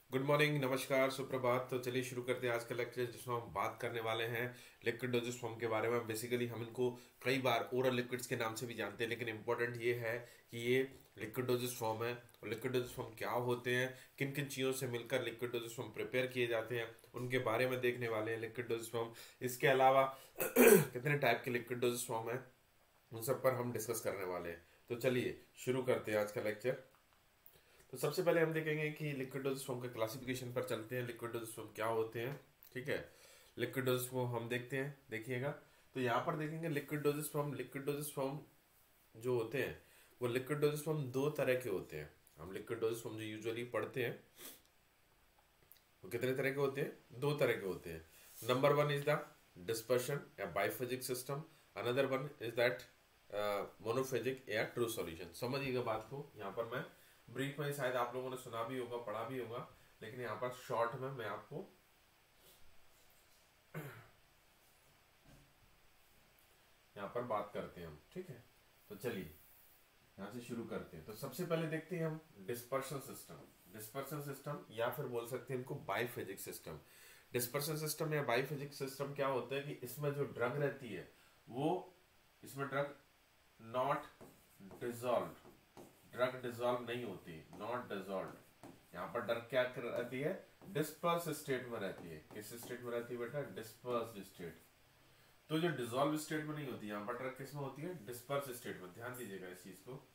Good morning, नमस्कार, सुप्रभात। तो चलिए शुरू करते हैं आज का लेक्चर, जिसमें हम बात करने वाले हैं लिक्विड डोजेस फॉर्म के बारे में। बेसिकली हम इनको कई बार ओरल लिक्विड्स के नाम से भी जानते हैं, लेकिन इंपॉर्टेंट ये है कि ये लिक्विड डोजेस फॉर्म है। और लिक्विड डोजेस फॉर्म क्या होते हैं, किन किन चीज़ों से मिलकर लिक्विड डोजेस फॉर्म प्रिपेयर किए जाते हैं, उनके बारे में देखने वाले हैं। लिक्विड डोजेस फॉर्म, इसके अलावा कितने टाइप के लिक्विड डोजेस फॉर्म है, उन सब पर हम डिस्कस करने वाले हैं। तो चलिए शुरू करते हैं आज का लेक्चर। तो सबसे पहले हम देखेंगे कि लिक्विड डोजेस फॉर्म के क्लासिफिकेशन पर चलते हैं। लिक्विड डोजेस फॉर्म क्या होते हैं, ठीक है। लिक्विड डोजेस फॉर्म हम देखते हैं, देखिएगा। तो यहाँ पर देखेंगे लिक्विड डोजेस फॉर्म जो होते हैं वो लिक्विड डोजेस फॉर्म दो तरह के होते हैं। हम लिक्विड डोजेस फॉर्म जो यूजुअली पढ़ते हैं वो कितने तरह के होते हैं, दो तरह के होते हैं। Number one is the dispersion या biphasic system, another one is that monophasic या ट्रू सॉल्यूशन। समझिएगा बात को। यहाँ पर मैं ब्रीफ में, शायद आप लोगों ने सुना भी होगा, पढ़ा भी होगा, लेकिन यहाँ पर शॉर्ट में मैं आपको यहाँ पर बात करते हैं हम, ठीक है। तो चलिए यहाँ से शुरू करते हैं। तो सबसे पहले देखते हैं हम डिस्पर्शन सिस्टम। डिस्पर्शन सिस्टम या फिर बोल सकते हैं इनको बाइफेजिक सिस्टम। डिस्पर्शन सिस्टम या बाइफेजिक सिस्टम क्या होता है कि इसमें जो ड्रग रहती है वो, इसमें drug not dissolve, drug dissolve नहीं होती, नॉट डिजॉल्व। यहाँ पर ड्रग क्या रहती है, डिस्पर्स स्टेट में रहती है। किस स्टेट में रहती है बेटा, डिस्पर्स स्टेट। तो जो डिजॉल्व स्टेट में नहीं होती, यहाँ पर ड्रग किस में होती है, डिस्पर्स स्टेट में। ध्यान दीजिएगा इस चीज को।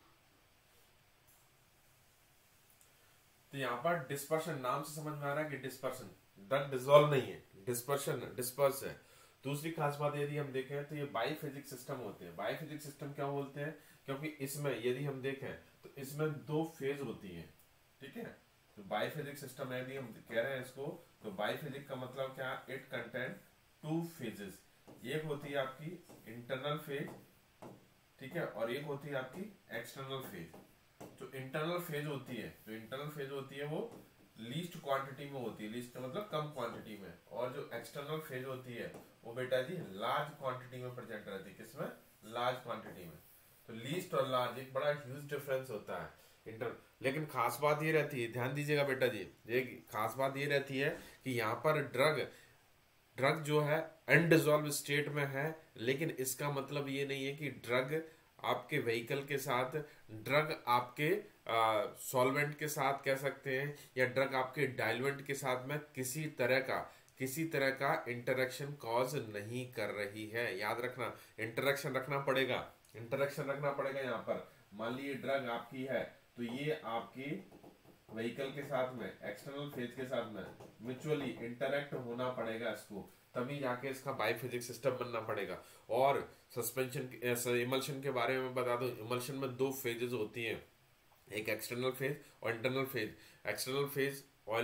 तो यहाँ पर डिस्पर्शन, नाम से समझ में आ रहा है कि डिस्पर्शन, ड्रग डिजॉल्व नहीं है, डिस्पर्शन डिस्पर्स है। दूसरी खास बात यदि हम देखें तो ये बाइफिजिक सिस्टम होते हैं। बाइफिजिक सिस्टम क्या बोलते हैं, क्योंकि इसमें यदि हम देखें तो इसमें दो फेज होती है, ठीक है। तो बाइफिजिक सिस्टम यदि हम कह रहे हैं इसको, तो बाइफिजिक का मतलब क्या, इट कंटेन टू फेजेस। एक होती है आपकी इंटरनल फेज, ठीक है, और एक होती है आपकी एक्सटर्नल फेज। जो इंटरनल फेज होती है, वो लीस्ट क्वांटिटी में होती है, लीस्ट का मतलब कम क्वांटिटी में। और जो एक्सटर्नल फेज होती है वो बेटा जी लार्ज क्वांटिटी में प्रेजेंट रहती है। किसमें, लार्ज क्वांटिटी में। तो लीस्ट और लार्ज एक बड़ा ह्यूज डिफरेंस होता है इंटर। लेकिन खास बात ये रहती है, ध्यान दीजिएगा बेटा जी, ये खास बात ये रहती है कि यहाँ पर ड्रग ड्रग जो है अनडिजॉल्व स्टेट में है। लेकिन इसका मतलब ये नहीं है कि ड्रग आपके व्हीकल के साथ, ड्रग आपके सॉल्वेंट के साथ कह सकते हैं, या ड्रग आपके डाइल्वेंट के साथ में किसी तरह का इंटरेक्शन कॉज नहीं कर रही है। याद रखना, इंटरेक्शन रखना पड़ेगा, यहाँ पर। मान लीजिए ड्रग आपकी है, तो ये आपकी व्हीकल के साथ में, एक्सटर्नल फेज के साथ में म्यूचुअली इंटरेक्ट होना पड़ेगा इसको, तभी जाके इसका बाइफिजिक सिस्टम बनना पड़ेगा। और सस्पेंशन इमल्शन के बारे में बता दो। इमल्शन में दो फेजेस होती हैं, एक एक्सटर्नल फेज और internal phase. External phase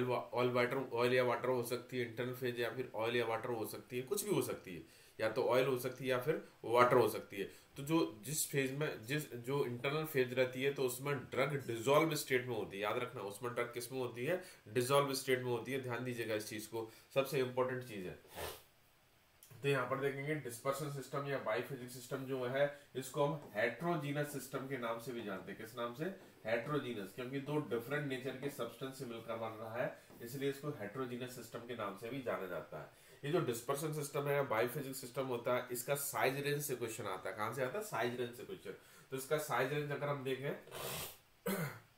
oil या वाटर हो सकती है, इंटरनल फेज या फिर ऑयल या वाटर हो सकती है, कुछ भी हो सकती है, या तो ऑयल हो सकती है या फिर वाटर हो सकती है। तो जो जिस फेज में जो इंटरनल फेज रहती है, तो उसमें ड्रग डिजॉल्व स्टेट में होती है। याद रखना, उसमें ड्रग किस में होती है, डिजॉल्व स्टेट में होती है। ध्यान दीजिएगा इस चीज को, सबसे इंपॉर्टेंट चीज है। तो यहाँ पर देखेंगे डिस्पर्शन सिस्टम या बाइफिजिक सिस्टम जो है, इसको हम हेट्रोजीनस सिस्टम के नाम से भी जानते हैं। किस नाम से, हेट्रोजीनस, क्योंकि दो डिफरेंट नेचर के सब्सटेंस से मिलकर बन रहा है, इसलिए इसको हेट्रोजीनस सिस्टम के नाम से भी जाना जाता है। ये जो डिस्पर्शन सिस्टम है, बायोफिजिक्स सिस्टम होता है, इसका साइज रेंज से क्वेश्चन आता है। कहां से आता है, साइज रेंज से क्वेश्चन। तो इसका साइज रेंज अगर हम देखें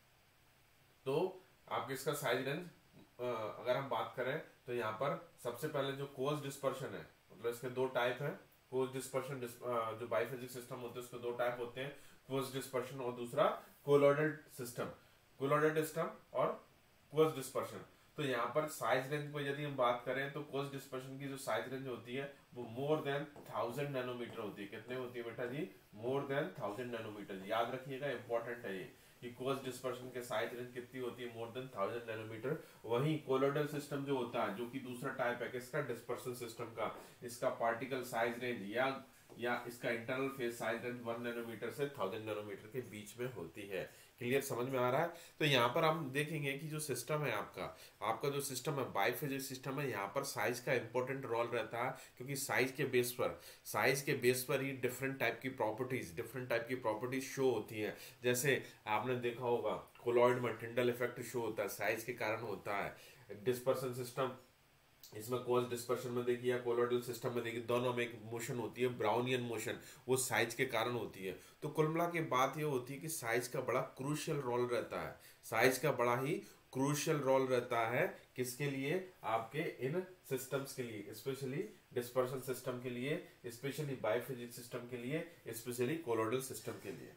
तो आपके इसका साइज रेंज अगर हम बात करें तो यहाँ पर सबसे पहले जो कोज डिस्पर्शन है, मतलब इसके दो टाइप है। कोज डिस्पर्शन, जो बायोफिजिक्स सिस्टम होते हैं उसके दो टाइप होते हैं, कोज डिस्पर्शन और दूसरा कोलोइडल सिस्टम। कोलोइडल सिस्टम और कोज डिस्पर्शन। तो यहाँ पर साइज रेंज को यदि हम बात करें तो कोज डिस्पर्शन की जो साइज रेंज होती है वो मोर देन 1000 नैनोमीटर होती है। कितने होती है बेटा जी, मोर देन 1000 नैनोमीटर। याद रखिएगा, इंपॉर्टेंट है ये कि कोज डिस्पर्शन के साइज रेंज कितनी होती है, मोर देन 1000 नैनोमीटर। वहीं कोलोइडल सिस्टम जो होता है, जो कि दूसरा टाइप है किसका, डिस्पर्शन सिस्टम का, इसका पार्टिकल साइज रेंज या इसका internal phase size range 1 nanometre से 1000 नैनोमीटर के बीच में होती है। क्लियर समझ में आ रहा है? तो यहाँ पर हम देखेंगे कि जो सिस्टम है आपका आपका जो सिस्टम है बाइफेजिक सिस्टम है, यहाँ पर साइज का इंपॉर्टेंट रोल रहता है, क्योंकि साइज के बेस पर ही डिफरेंट टाइप की प्रॉपर्टीज शो होती हैं। जैसे आपने देखा होगा कोलॉइड में टिंडल इफेक्ट शो होता है, साइज के कारण होता है। डिस्पर्सन सिस्टम, इसमें कॉज डिस्पर्शन में देखिए या कोलोइडल सिस्टम में देखिए, दोनों में एक मोशन होती है ब्राउनियन मोशन, वो साइज के कारण होती है। तो कुल मिला के बात ये होती है कि साइज का बड़ा क्रूशियल रोल रहता है, साइज का बड़ा ही क्रूशियल रोल रहता है किसके लिए, आपके इन सिस्टम्स के लिए, स्पेशली डिस्पर्शन सिस्टम के लिए, स्पेशली बाइफेजिक सिस्टम के लिए, स्पेशली कोलोइडल सिस्टम के लिए।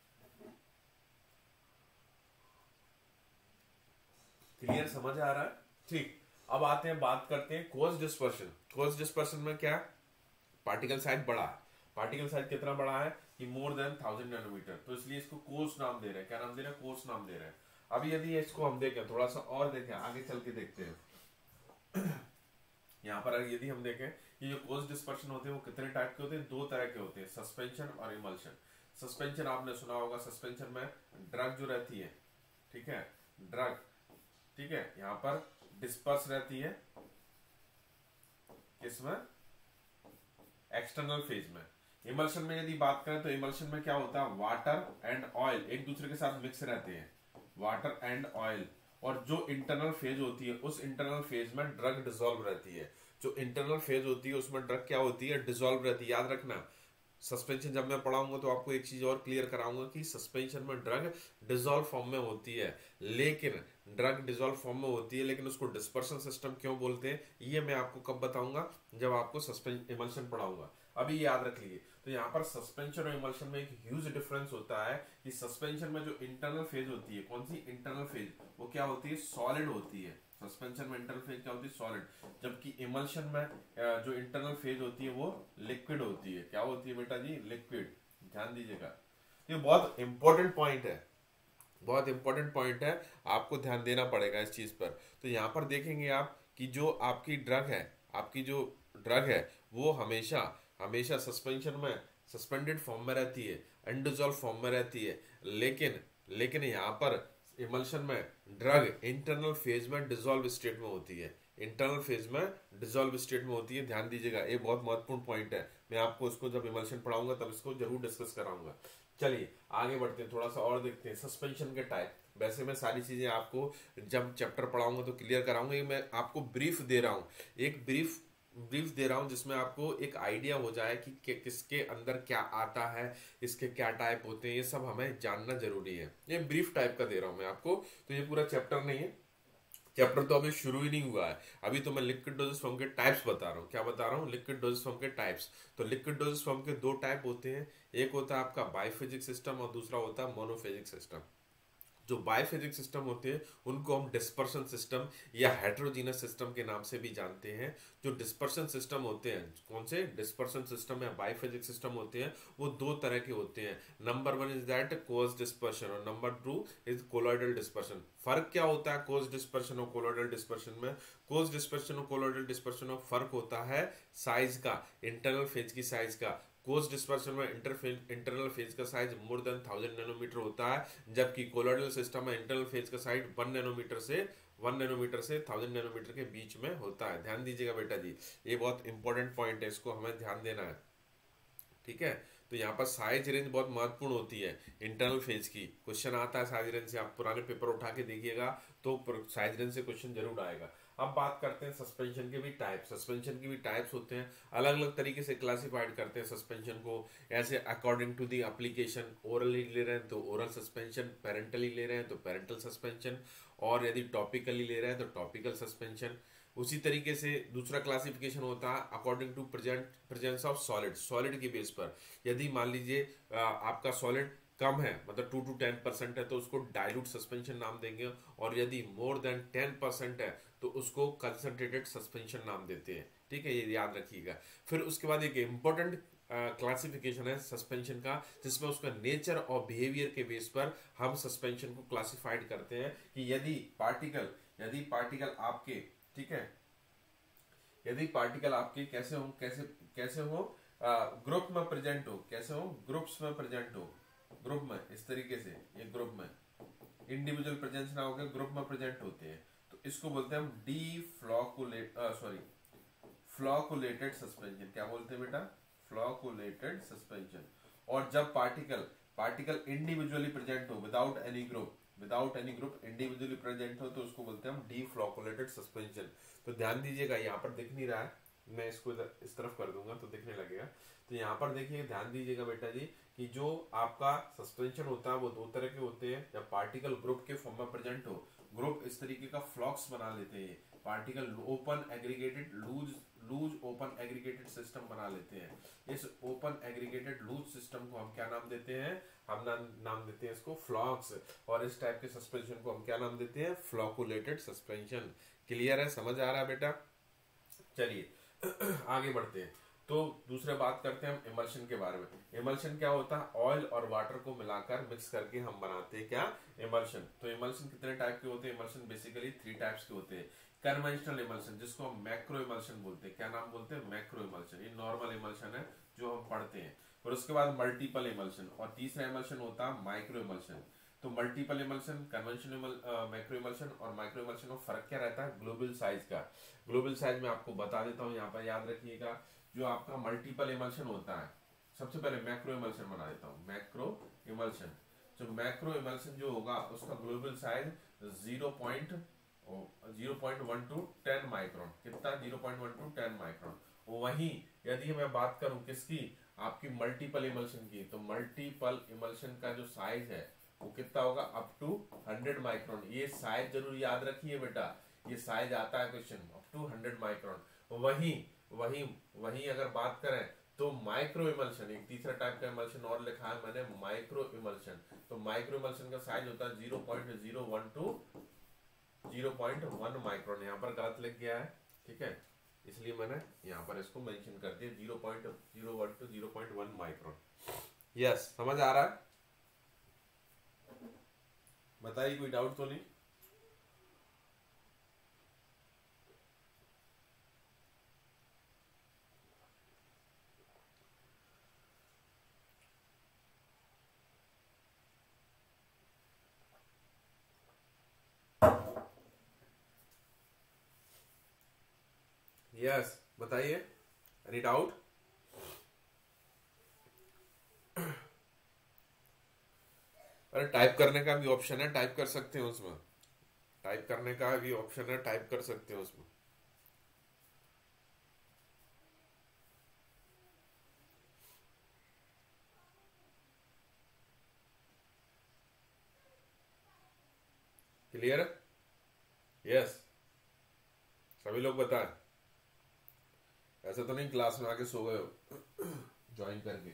क्लियर समझ आ रहा है? ठीक, अब आते हैं बात करते हैं कोज डिस्पर्शन। कोज डिस्पर्शन में क्या, पार्टिकल साइज बड़ा है। पार्टिकल साइज कितना बड़ा है कि मोर देन 1000 नैनोमीटर, तो इसलिए इसको कोस नाम दे रहे हैं। क्या नाम दे रहे हैं? कोस नाम दे रहे हैं। अब यदि इसको हम देखें थोड़ा सा और देखें, आगे चल के देखते हैं। यहाँ पर यदि हम देखें कि जो कोस डिस्पर्शन होते हैं वो कितने टाइप के होते हैं, दो तरह के होते हैं, सस्पेंशन और इमल्शन। सस्पेंशन आपने सुना होगा, सस्पेंशन में ड्रग जो रहती है, ठीक है, ड्रग, ठीक है, यहाँ पर डिस्पर्स रहती है, इसमें एक्सटर्नल फेज में। इमल्शन में यदि बात करें तो इमल्शन में क्या होता है, वाटर एंड ऑयल एक दूसरे के साथ मिक्स रहते हैं, वाटर एंड ऑयल। और जो इंटरनल फेज होती है उस इंटरनल फेज में ड्रग डिसॉल्व रहती है। जो इंटरनल फेज होती है उसमें ड्रग क्या होती है, डिसॉल्व रहती है। याद रखना, सस्पेंशन जब मैं पढ़ाऊंगा तो आपको एक चीज और क्लियर कराऊंगा कि सस्पेंशन में ड्रग डिसॉल्व फॉर्म में होती है, लेकिन ड्रग डिसॉल्व फॉर्म में होती है, लेकिन उसको डिस्पर्शन सिस्टम क्यों बोलते हैं ये मैं आपको कब बताऊंगा, जब आपको सस्पेंशन इमल्शन पढ़ाऊंगा। अभी याद रख लीजिए। तो यहाँ पर सस्पेंशन और इमल्शन में एक ह्यूज डिफरेंस होता है कि सस्पेंशन में जो इंटरनल फेज होती है, कौन सी इंटरनल फेज, वो क्या होती है, सॉलिड होती है। सस्पेंशन में इंटरनल फेज क्या होती है, सॉलिड। जबकि इमल्शन में जो इंटरनल फेज होती है वो लिक्विड होती है। क्या होती है बेटा जी, लिक्विड। ध्यान दीजिएगा, ये बहुत इंपॉर्टेंट पॉइंट है, बहुत इंपॉर्टेंट पॉइंट है, आपको ध्यान देना पड़ेगा इस चीज पर। तो यहाँ पर देखेंगे आप कि जो आपकी ड्रग है, आपकी जो ड्रग है वो हमेशा हमेशा सस्पेंशन में सस्पेंडेड फॉर्म में रहती है, अनडिसॉल्व फॉर्म में रहती है। लेकिन लेकिन यहाँ पर इमल्शन में ड्रग इंटरनल फेज में डिसॉल्व स्टेट में होती है, इंटरनल फेज में डिसॉल्व स्टेट में होती है। ध्यान दीजिएगा, ये बहुत महत्वपूर्ण पॉइंट है। मैं आपको इसको जब इमल्शन पढ़ाऊंगा तब इसको जरूर डिस्कस कराऊंगा। चलिए आगे बढ़ते हैं, थोड़ा सा और देखते हैं सस्पेंशन के टाइप। वैसे मैं सारी चीजें आपको जब चैप्टर पढ़ाऊंगा तो क्लियर कराऊंगा, ये मैं आपको ब्रीफ दे रहा हूँ, एक ब्रीफ दे रहा हूं जिसमें आपको एक आइडिया हो जाए कि किसके अंदर क्या आता है, इसके क्या टाइप होते हैं, ये सब हमें जानना जरूरी है। ये ब्रीफ टाइप का दे रहा हूं मैं आपको, तो ये पूरा चैप्टर नहीं है, चैप्टर तो अभी शुरू ही नहीं हुआ है। अभी तो मैं लिक्विड डोजेस फॉर्म के टाइप्स बता रहा हूँ। क्या बता रहा हूँ, लिक्विड डोजेस फॉर्म के टाइप्स। तो लिक्विड डोजेस फॉर्म के दो टाइप होते हैं, एक होता है आपका बाइफेजिक सिस्टम और दूसरा होता है मोनोफेजिक सिस्टम। जो बायोफिजिक्स सिस्टम होते हैं उनको हम डिस्पर्शन सिस्टम या हेट्रोजीनस सिस्टम के नाम से भी जानते हैं। जो डिस्पर्शन सिस्टम होते हैं, कौन से डिस्पर्शन सिस्टम या बायोफिजिक्स सिस्टम होते हैं, वो दो तरह के होते हैं। Number one is that coarse dispersion और number two is colloidal dispersion. फर्क क्या होता है कोज डिस्पर्शन और कोलॉइडल डिस्पर्शन में? कोज डिस्पर्शन और कोलॉइडल डिस्पर्शन में फर्क होता है साइज का, इंटरनल फेज की साइज का। कोज डिस्पर्शन में इंटरनल फेज का साइज मोर देन 1000 नैनोमीटर होता है, जबकि कोलॉइडल सिस्टम में इंटरनल फेज का साइज 1 नैनोमीटर से 1000 नैनोमीटर के बीच में होता है। ध्यान दीजिएगा बेटा जी, ये बहुत इंपॉर्टेंट पॉइंट है, इसको हमें ध्यान देना है, ठीक है। तो यहाँ पर साइज रेंज बहुत महत्वपूर्ण होती है इंटरनल फेज की। क्वेश्चन आता है साइज रेंज से, आप पुराने पेपर उठा के देखिएगा तो साइज रेंज से क्वेश्चन जरूर आएगा। अब बात करते हैं सस्पेंशन के भी टाइप। सस्पेंशन के भी टाइप्स होते हैं, अलग अलग तरीके से क्लासिफाइड करते हैं सस्पेंशन को। ऐसे according to the application, orally ले रहे हैं तो ओरल सस्पेंशन, पेरेंटली ले रहे हैं तो पेरेंटल सस्पेंशन, और यदि टॉपिकली ले रहे हैं तो टॉपिकल सस्पेंशन। उसी तरीके से दूसरा क्लासिफिकेशन होता है according to presence of solid. Solid के बेस पर यदि मान लीजिए आपका सॉलिड कम है, मतलब 2 to 10% है, तो उसको डाइल्यूट सस्पेंशन नाम देंगे, और यदि मोर देन 10% है तो उसको कंसंट्रेटेड सस्पेंशन नाम देते हैं, ठीक है, ये याद रखिएगा। फिर उसके बाद एक इंपॉर्टेंट क्लासिफिकेशन है सस्पेंशन का, जिसमें उसका नेचर और बिहेवियर के बेस पर हम सस्पेंशन को क्लासिफाइड करते हैं कि यदि पार्टिकल आपके, ठीक है, यदि पार्टिकल आपके कैसे हो ग्रुप में प्रेजेंट हो, कैसे हो ग्रुप्स में प्रेजेंट हो, ग्रुप में, इस तरीके से, ये ग्रुप में, इंडिविजुअल प्रेजेंस ना होकर ग्रुप में प्रेजेंट होते हैं, तो इसको बोलते हैं हम फ्लॉकुलेटेड सस्पेंशन। क्या बोलते हैं बेटा? Flocculated suspension. और जब पार्टिकल इंडिविजुअली प्रेजेंट हो without any group individually present हो तो उसको बोलते हैं हम डीफ्लॉकुलेटेड सस्पेंशन। तो ध्यान दीजिएगा, यहाँ पर दिख नहीं रहा है, मैं इसको इस तरफ कर दूंगा तो दिखने लगेगा। तो यहाँ पर देखिए, ध्यान दीजिएगा बेटा जी कि जो आपका सस्पेंशन होता है वो दो तरह के होते हैं। जब पार्टिकल ग्रुप के फॉर्म में प्रेजेंट हो, ग्रुप इस तरीके का फ्लॉक्स बना लेते हैं, particle open aggregated loose open aggregated system बना लेते हैं। इस ओपन एग्रीगेटेड लूज सिस्टम को हम क्या नाम देते हैं? हम नाम देते हैं इसको फ्लॉक्स। और इस टाइप के सस्पेंशन को हम क्या नाम देते हैं? Flocculated suspension. क्लियर है? समझ आ रहा है बेटा? चलिए आगे बढ़ते हैं। तो दूसरे बात करते हैं हम इमल्शन के बारे में। इमल्शन क्या होता है? ऑयल और वाटर को मिलाकर मिक्स करके हम बनाते हैं क्या? इमल्शन। तो इमल्शन कितने टाइप के होते हैं? इमल्शन बेसिकली 3 टाइप्स के होते हैं। कन्वेंशनल इमल्शन, जिसको हम मैक्रो इमल्शन बोलते हैं। क्या नाम बोलते हैं? Macro emulsion. ये नॉर्मल इमल्शन है जो हम पढ़ते हैं। फिर उसके बाद मल्टीपल इमल्शन, और तीसरा इमल्शन होता है माइक्रो इमल्शन। तो multiple emulsion, conventional macro emulsion और माइक्रो इमल्शन में फर्क क्या रहता है? ग्लोबल साइज का। ग्लोबल साइज में आपको बता देता हूँ, यहाँ पर याद रखिएगा। जो आपका मल्टीपल इमल्शन होता है, सबसे पहले मैक्रो इमल्शन बना देता हूँ। मैक्रो इमल्शन, जो मैक्रो इमल्शन जो होगा उसका ग्लोबल साइज 0.1 to 10 माइक्रोन। कितना? 0.1 to 10 माइक्रोन। वहीं यदि मैं बात करूं किसकी? आपकी मल्टीपल इमल्शन की, तो मल्टीपल इमल्शन का जो साइज है वो कितना होगा? Up to 100 micron. ये साइज जरूर याद रखिए बेटा, ये साइज आता है क्वेश्चन, अप टू 100 माइक्रोन। वहीं अगर बात करें तो माइक्रो इमल्शन, एक तीसरा टाइप का इमल्शन और लिखा है मैंने, माइक्रो इमल्शन। तो माइक्रो इमल्शन का साइज होता है 0.01 to 0.1 माइक्रोन। यहाँ पर गलत लिख गया है, ठीक है, इसलिए मैंने यहाँ पर इसको मेंशन कर दिया 0.01 to 0.1 माइक्रोन। यस, समझ आ रहा है? बताइए, कोई डाउट तो नहीं? यस, बताइए, एनी डाउट? अरे टाइप करने का भी ऑप्शन है, टाइप कर सकते हैं उसमें। टाइप करने का भी ऑप्शन है, टाइप कर सकते हैं उसमें। क्लियर? यस, सभी लोग बताएं। ऐसा तो नहीं क्लास में आके सो गए हो ज्वाइन करके?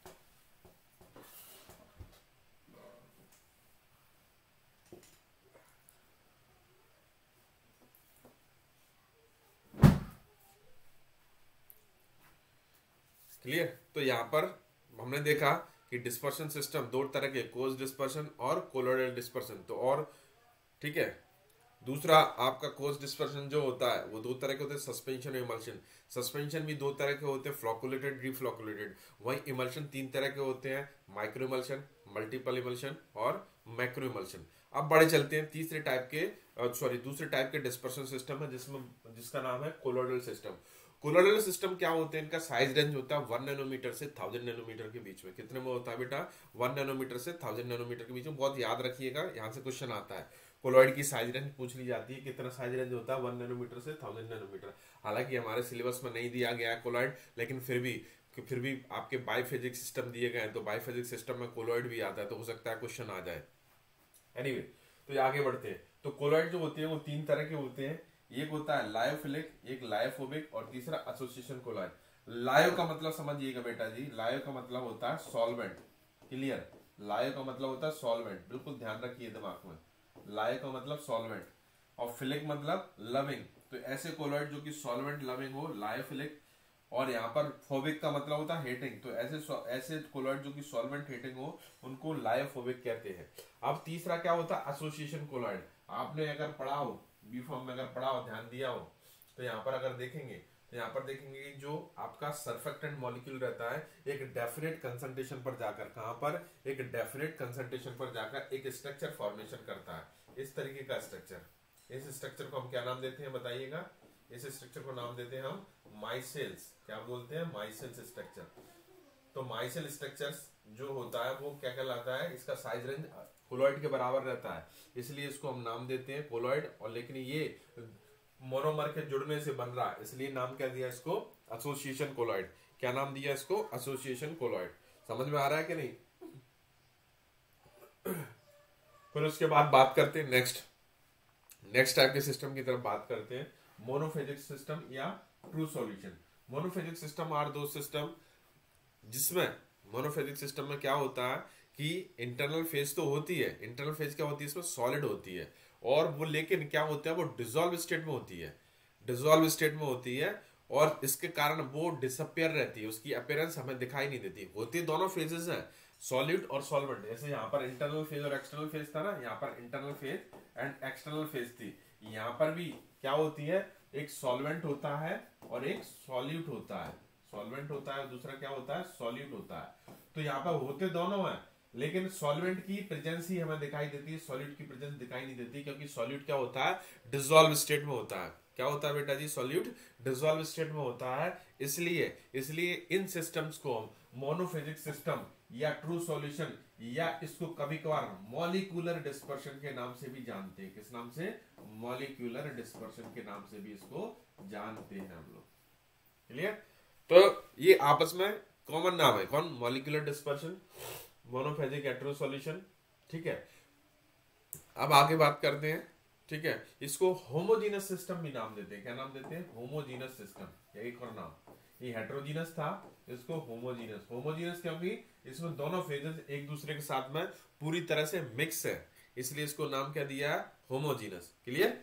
क्लियर? तो यहाँ पर हमने देखा कि डिस्पर्शन सिस्टम दो तरह के, कोज डिस्पर्शन और कोलोइडल डिस्पर्शन। तो और ठीक है, दूसरा आपका कोज डिस्पर्शन जो होता है वो दो तरह के होते हैं, सस्पेंशन और इमल्शन। सस्पेंशन भी दो तरह के होते हैं, फ्लॉकुलेटेड, डीफ्लॉकुलेटेड। वहीं इमल्शन 3 तरह के होते हैं, माइक्रो इमल्शन, मल्टीपल इमल्शन और मैक्रो इमल्शन। अब बड़े चलते हैं तीसरे टाइप के, दूसरे टाइप के डिस्पर्शन सिस्टम है जिसका नाम है कोलोइडल सिस्टम। कोलोइडल सिस्टम क्या होते हैं? इनका साइज रेंज होता है 1 नैनोमीटर से 1000 नैनोमीटर के बीच में। कितने में होता है बेटा? 1 नैनोमीटर से 1000 नैनोमीटर के बीच में। बहुत याद रखिएगा, यहाँ से क्वेश्चन आता है। कोलोइड की साइज रेंज पूछ ली जाती है, कितना साइज रेंज होता है? 1 नैनोमीटर से 1000 नैनोमीटर। हालांकि हमारे सिलेबस में नहीं दिया गया है कोलोइड, लेकिन फिर भी आपके बायोफिजिक्स सिस्टम दिए गए हैं, तो बायोफिजिक्स सिस्टम में कोलोइड भी आता है, तो हो सकता है क्वेश्चन आ जाए। एनीवे, तो आगे बढ़ते हैं। तो कोलोइड जो होते हैं वो 3 तरह के होते हैं। एक होता है लायोफिलिक, एक लायोफोबिक और तीसरा एसोसिएशन कोलोइड। लायो का मतलब समझिएगा बेटा जी, लायो का मतलब होता है सॉल्वेंट। क्लियर? लायो का मतलब होता है सॉल्वेंट, बिल्कुल ध्यान रखिए दिमाग में। लायो का मतलब सॉल्वेंट और फिलिक मतलब लविंग। तो ऐसे कोलोइड जो कि सॉल्वेंट लविंग हो, लायोफिलिक। और यहाँ पर फोबिक का मतलब होता है हेटिंग। तो ऐसे कोलोइड जो कि सॉल्वेंट हेटिंग हो उनको लायोफोबिक कहते हैं। अब तीसरा क्या होता है? Association colloid. आपने अगर पढ़ा हो, बी फॉर्म में अगर पढ़ा हो, ध्यान दिया हो, तो यहाँ पर अगर देखेंगे तो यहाँ पर देखेंगे कि जो आपका सरफेक्टेंट मॉलिक्यूल रहता है एक डेफिनेट कंसंट्रेशन पर जाकर, कहां पर, एक डेफिनेट कंसंट्रेशन पर जाकर एक स्ट्रक्चर फॉर्मेशन करता है, इस तरीके का स्ट्रक्चर। इस स्ट्रक्चर को हम क्या नाम देते हैं बताइएगा? इस स्ट्रक्चर को नाम देते हैं हम माइसेल्स। क्या बोलते हैं? Micelles structure. तो माइसेल स्ट्रक्चर्स जो होता है वो क्या कहलाता है? इसका साइज रेंज कोलॉइड के बराबर रहता है, इसलिए इसको हम नाम देते हैं कोलॉइड। और लेकिन ये मोनोमर के जुड़ने से बन रहा है, इसलिए नाम क्या दिया इसको? Association colloid. क्या नाम दिया इसको? Association colloid. समझ में आ रहा है कि नहीं? फिर उसके बाद बात करते हैं नेक्स्ट टाइप के सिस्टम की तरफ बात करते हैं, मोनोफेजिक सिस्टम या true solution. Monophasic system or दो सिस्टम जिसमें मोनोफेजिक सिस्टम में क्या होता है कि इंटरनल फेज तो होती है, इंटरनल फेज क्या होती है? इसमें सॉलिड होती है, और वो लेकिन क्या होता है? वो डिसॉल्व स्टेट में होती है, डिसॉल्व स्टेट में होती है, और इसके कारण वो डिसअपियर रहती है, उसकी अपीयरेंस हमें दिखाई नहीं देती। होती दोनों फेजेस हैं, सॉलिड और सॉल्वेंट। जैसे यहाँ पर इंटरनल फेज और एक्सटर्नल फेज था ना, यहाँ पर internal phase and external phase थी। यहाँ पर भी क्या होती है? एक सॉल्वेंट होता है और एक सॉल्यूट होता है। सॉल्वेंट होता है और दूसरा क्या होता है? सॉल्यूट होता है। तो यहाँ पर होते दोनों हैं, लेकिन सॉल्वेंट की प्रेजेंस ही हमें दिखाई देती है, सॉल्यूट की प्रेजेंस दिखाई नहीं देती, क्योंकि सॉल्यूट क्या होता है? डिसॉल्व स्टेट में होता है। क्या होता है बेटा जी? सॉल्यूट डिसॉल्व स्टेट में होता है। इसलिए इन सिस्टम्स को हम मोनोफेजिक सिस्टम या ट्रू सॉल्यूशन या इसको कभी कभार मॉलिक्यूलर डिस्पर्शन के नाम से भी जानते हैं। किस नाम से? मॉलिक्यूलर डिस्पर्शन के नाम से भी इसको जानते हैं हम लोग। क्लियर? तो ये आपस में कॉमन नाम है। कौन? मॉलिक्यूलर डिस्पर्शन, मोनोफेजिक या ट्रू सॉल्यूशन। ठीक है, अब आगे बात करते हैं। ठीक है, इसको होमोजीनस सिस्टम भी नाम देते हैं। क्या नाम देते हैं? Homogeneous system. या एक और नाम, ये हेट्रोजीनस था, इसको होमोजीनस। होमोजीनस क्योंकि इसमें दोनों फेजेस एक दूसरे के साथ में पूरी तरह से मिक्स है, इसलिए इसको नाम क्या दिया है? होमोजीनस। क्लियर?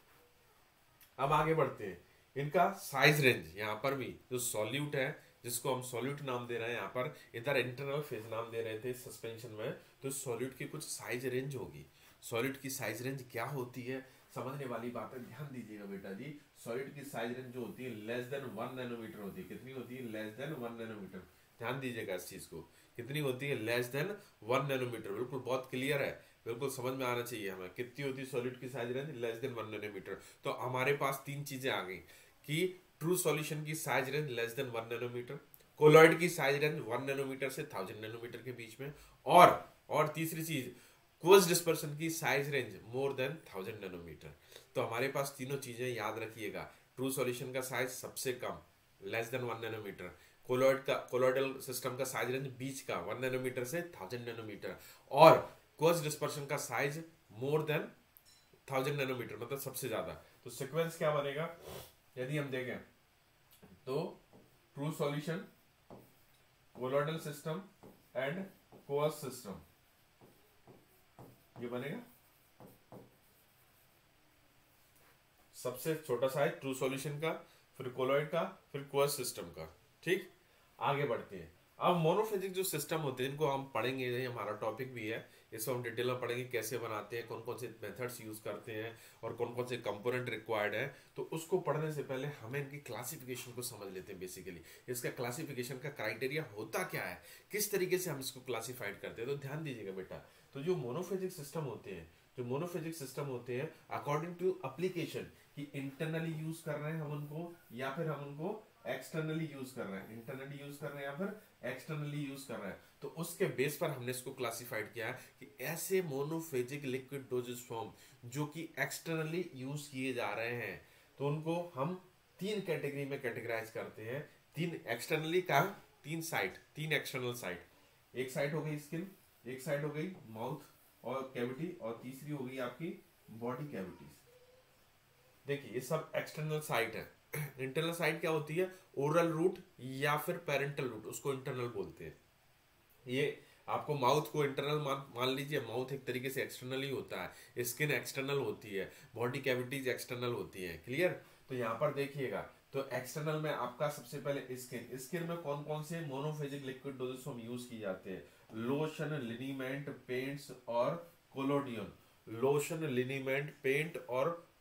अब आगे बढ़ते हैं। इनका साइज रेंज, यहाँ पर भी जो सॉल्यूट है, जिसको हम सॉल्यूट नाम दे रहे हैं, यहाँ पर इधर इंटरनल फेज नाम दे रहे थे सस्पेंशन में, तो सॉल्यूट की कुछ साइज रेंज होगी। सॉलिड की साइज रेंज क्या होती है? समझने वाली बात है, ध्यान दीजिएगा बेटा जी। सॉलिड की साइज रेंज जो होती है लेस देन 1 नैनोमीटर होती है। कितनी होती है? Less than 1 nanometre. ध्यान दीजिएगा इस चीज को, कितनी होती है? Less than 1 nanometre. बिल्कुल बहुत क्लियर है, बिल्कुल समझ में आना चाहिए हमें। कितनी होती है सॉलिड की size range? Less than 1 nanometre. तो हमारे पास तीन चीजें आ गई कि ट्रू सॉल्यूशन की size range less than 1 nanometre, colloid की साइज रेंज 1 नैनोमीटर से 1000 नैनोमीटर के बीच में, और तीसरी चीज क्वोज डिस्पर्सन की size range more than 1000 nanometre. तो हमारे पास तीनों चीजें याद रखिएगा। ट्रू सॉल्यूशन का साइज सबसे कम less than 1 nanometre, colloidal system का साइज रेंज बीच का 1 नैनोमीटर से 1000 नैनोमीटर, और क्वोज डिस्पर्सन का साइज मोर देन 1000 नैनोमीटर, मतलब सबसे ज्यादा। तो सीक्वेंस क्या बनेगा यदि हम देखें तो? True solution, colloidal system and coarse system, ये बनेगा। सबसे छोटा साइज ट्रू सॉल्यूशन का, फिर कोलॉइड का, फिर क्वोज सिस्टम का। ठीक, आगे बढ़ते हैं। अब मोनोफेजिक जो सिस्टम होते हैं इनको हम पढ़ेंगे, ये हमारा टॉपिक भी है, इसको हम डिटेल में पढ़ेंगे कैसे बनाते हैं, कौन कौन से मेथड्स यूज करते हैं और कौन कौन से कंपोनेंट रिक्वायर्ड है। तो उसको पढ़ने से पहले हमें इनकी क्लासिफिकेशन को समझ लेते हैं। बेसिकली इसका क्लासिफिकेशन का क्राइटेरिया होता क्या है, किस तरीके से हम इसको क्लासिफाइड करते हैं। तो ध्यान दीजिएगा बेटा, तो जो मोनोफेजिक सिस्टम होते हैं, अकॉर्डिंग टू एप्लीकेशन, कि इंटरनली यूज कर रहे हैं हम उनको या फिर हम उनको एक्सटर्नली यूज कर रहे हैं, इंटरनली यूज कर रहे हैं या फिर एक्सटर्नली यूज कर रहे हैं, तो उसके बेस पर हमने इसको क्लासिफाइड किया है कि ऐसे मोनोफेजिक लिक्विड डोजेज फॉर्म जो कि एक्सटर्नली यूज किए जा रहे हैं, तो उनको हम तीन कैटेगरी में कैटेगराइज करते हैं। तीन एक्सटर्नली का, तीन एक्सटर्नल साइट। एक साइड हो गई स्किन, एक साइड हो गई माउथ और कैविटी, और तीसरी हो गई आपकी बॉडी कैविटीज। देखिए ये सब एक्सटर्नल साइट है। इंटरनल साइट क्या होती है? ओरल रूट या फिर पेरेंटल रूट, उसको इंटरनल बोलते हैं। ये आपको माउथ को इंटरनल मान लीजिए, माउथ एक तरीके से एक्सटर्नल ही होता है, स्किन एक्सटर्नल होती है, बॉडी कैविटीज एक्सटर्नल होती है। क्लियर? तो यहाँ पर देखिएगा, तो एक्सटर्नल में आपका सबसे पहले स्किन में कौन कौन से मोनोफेजिक लिक्विड डोजेस हम यूज किए जाते हैं? लोशन, लिनीमेंट, पेंट्स और कोलोडियन। लोशन, लिनीमेंट, पेंट और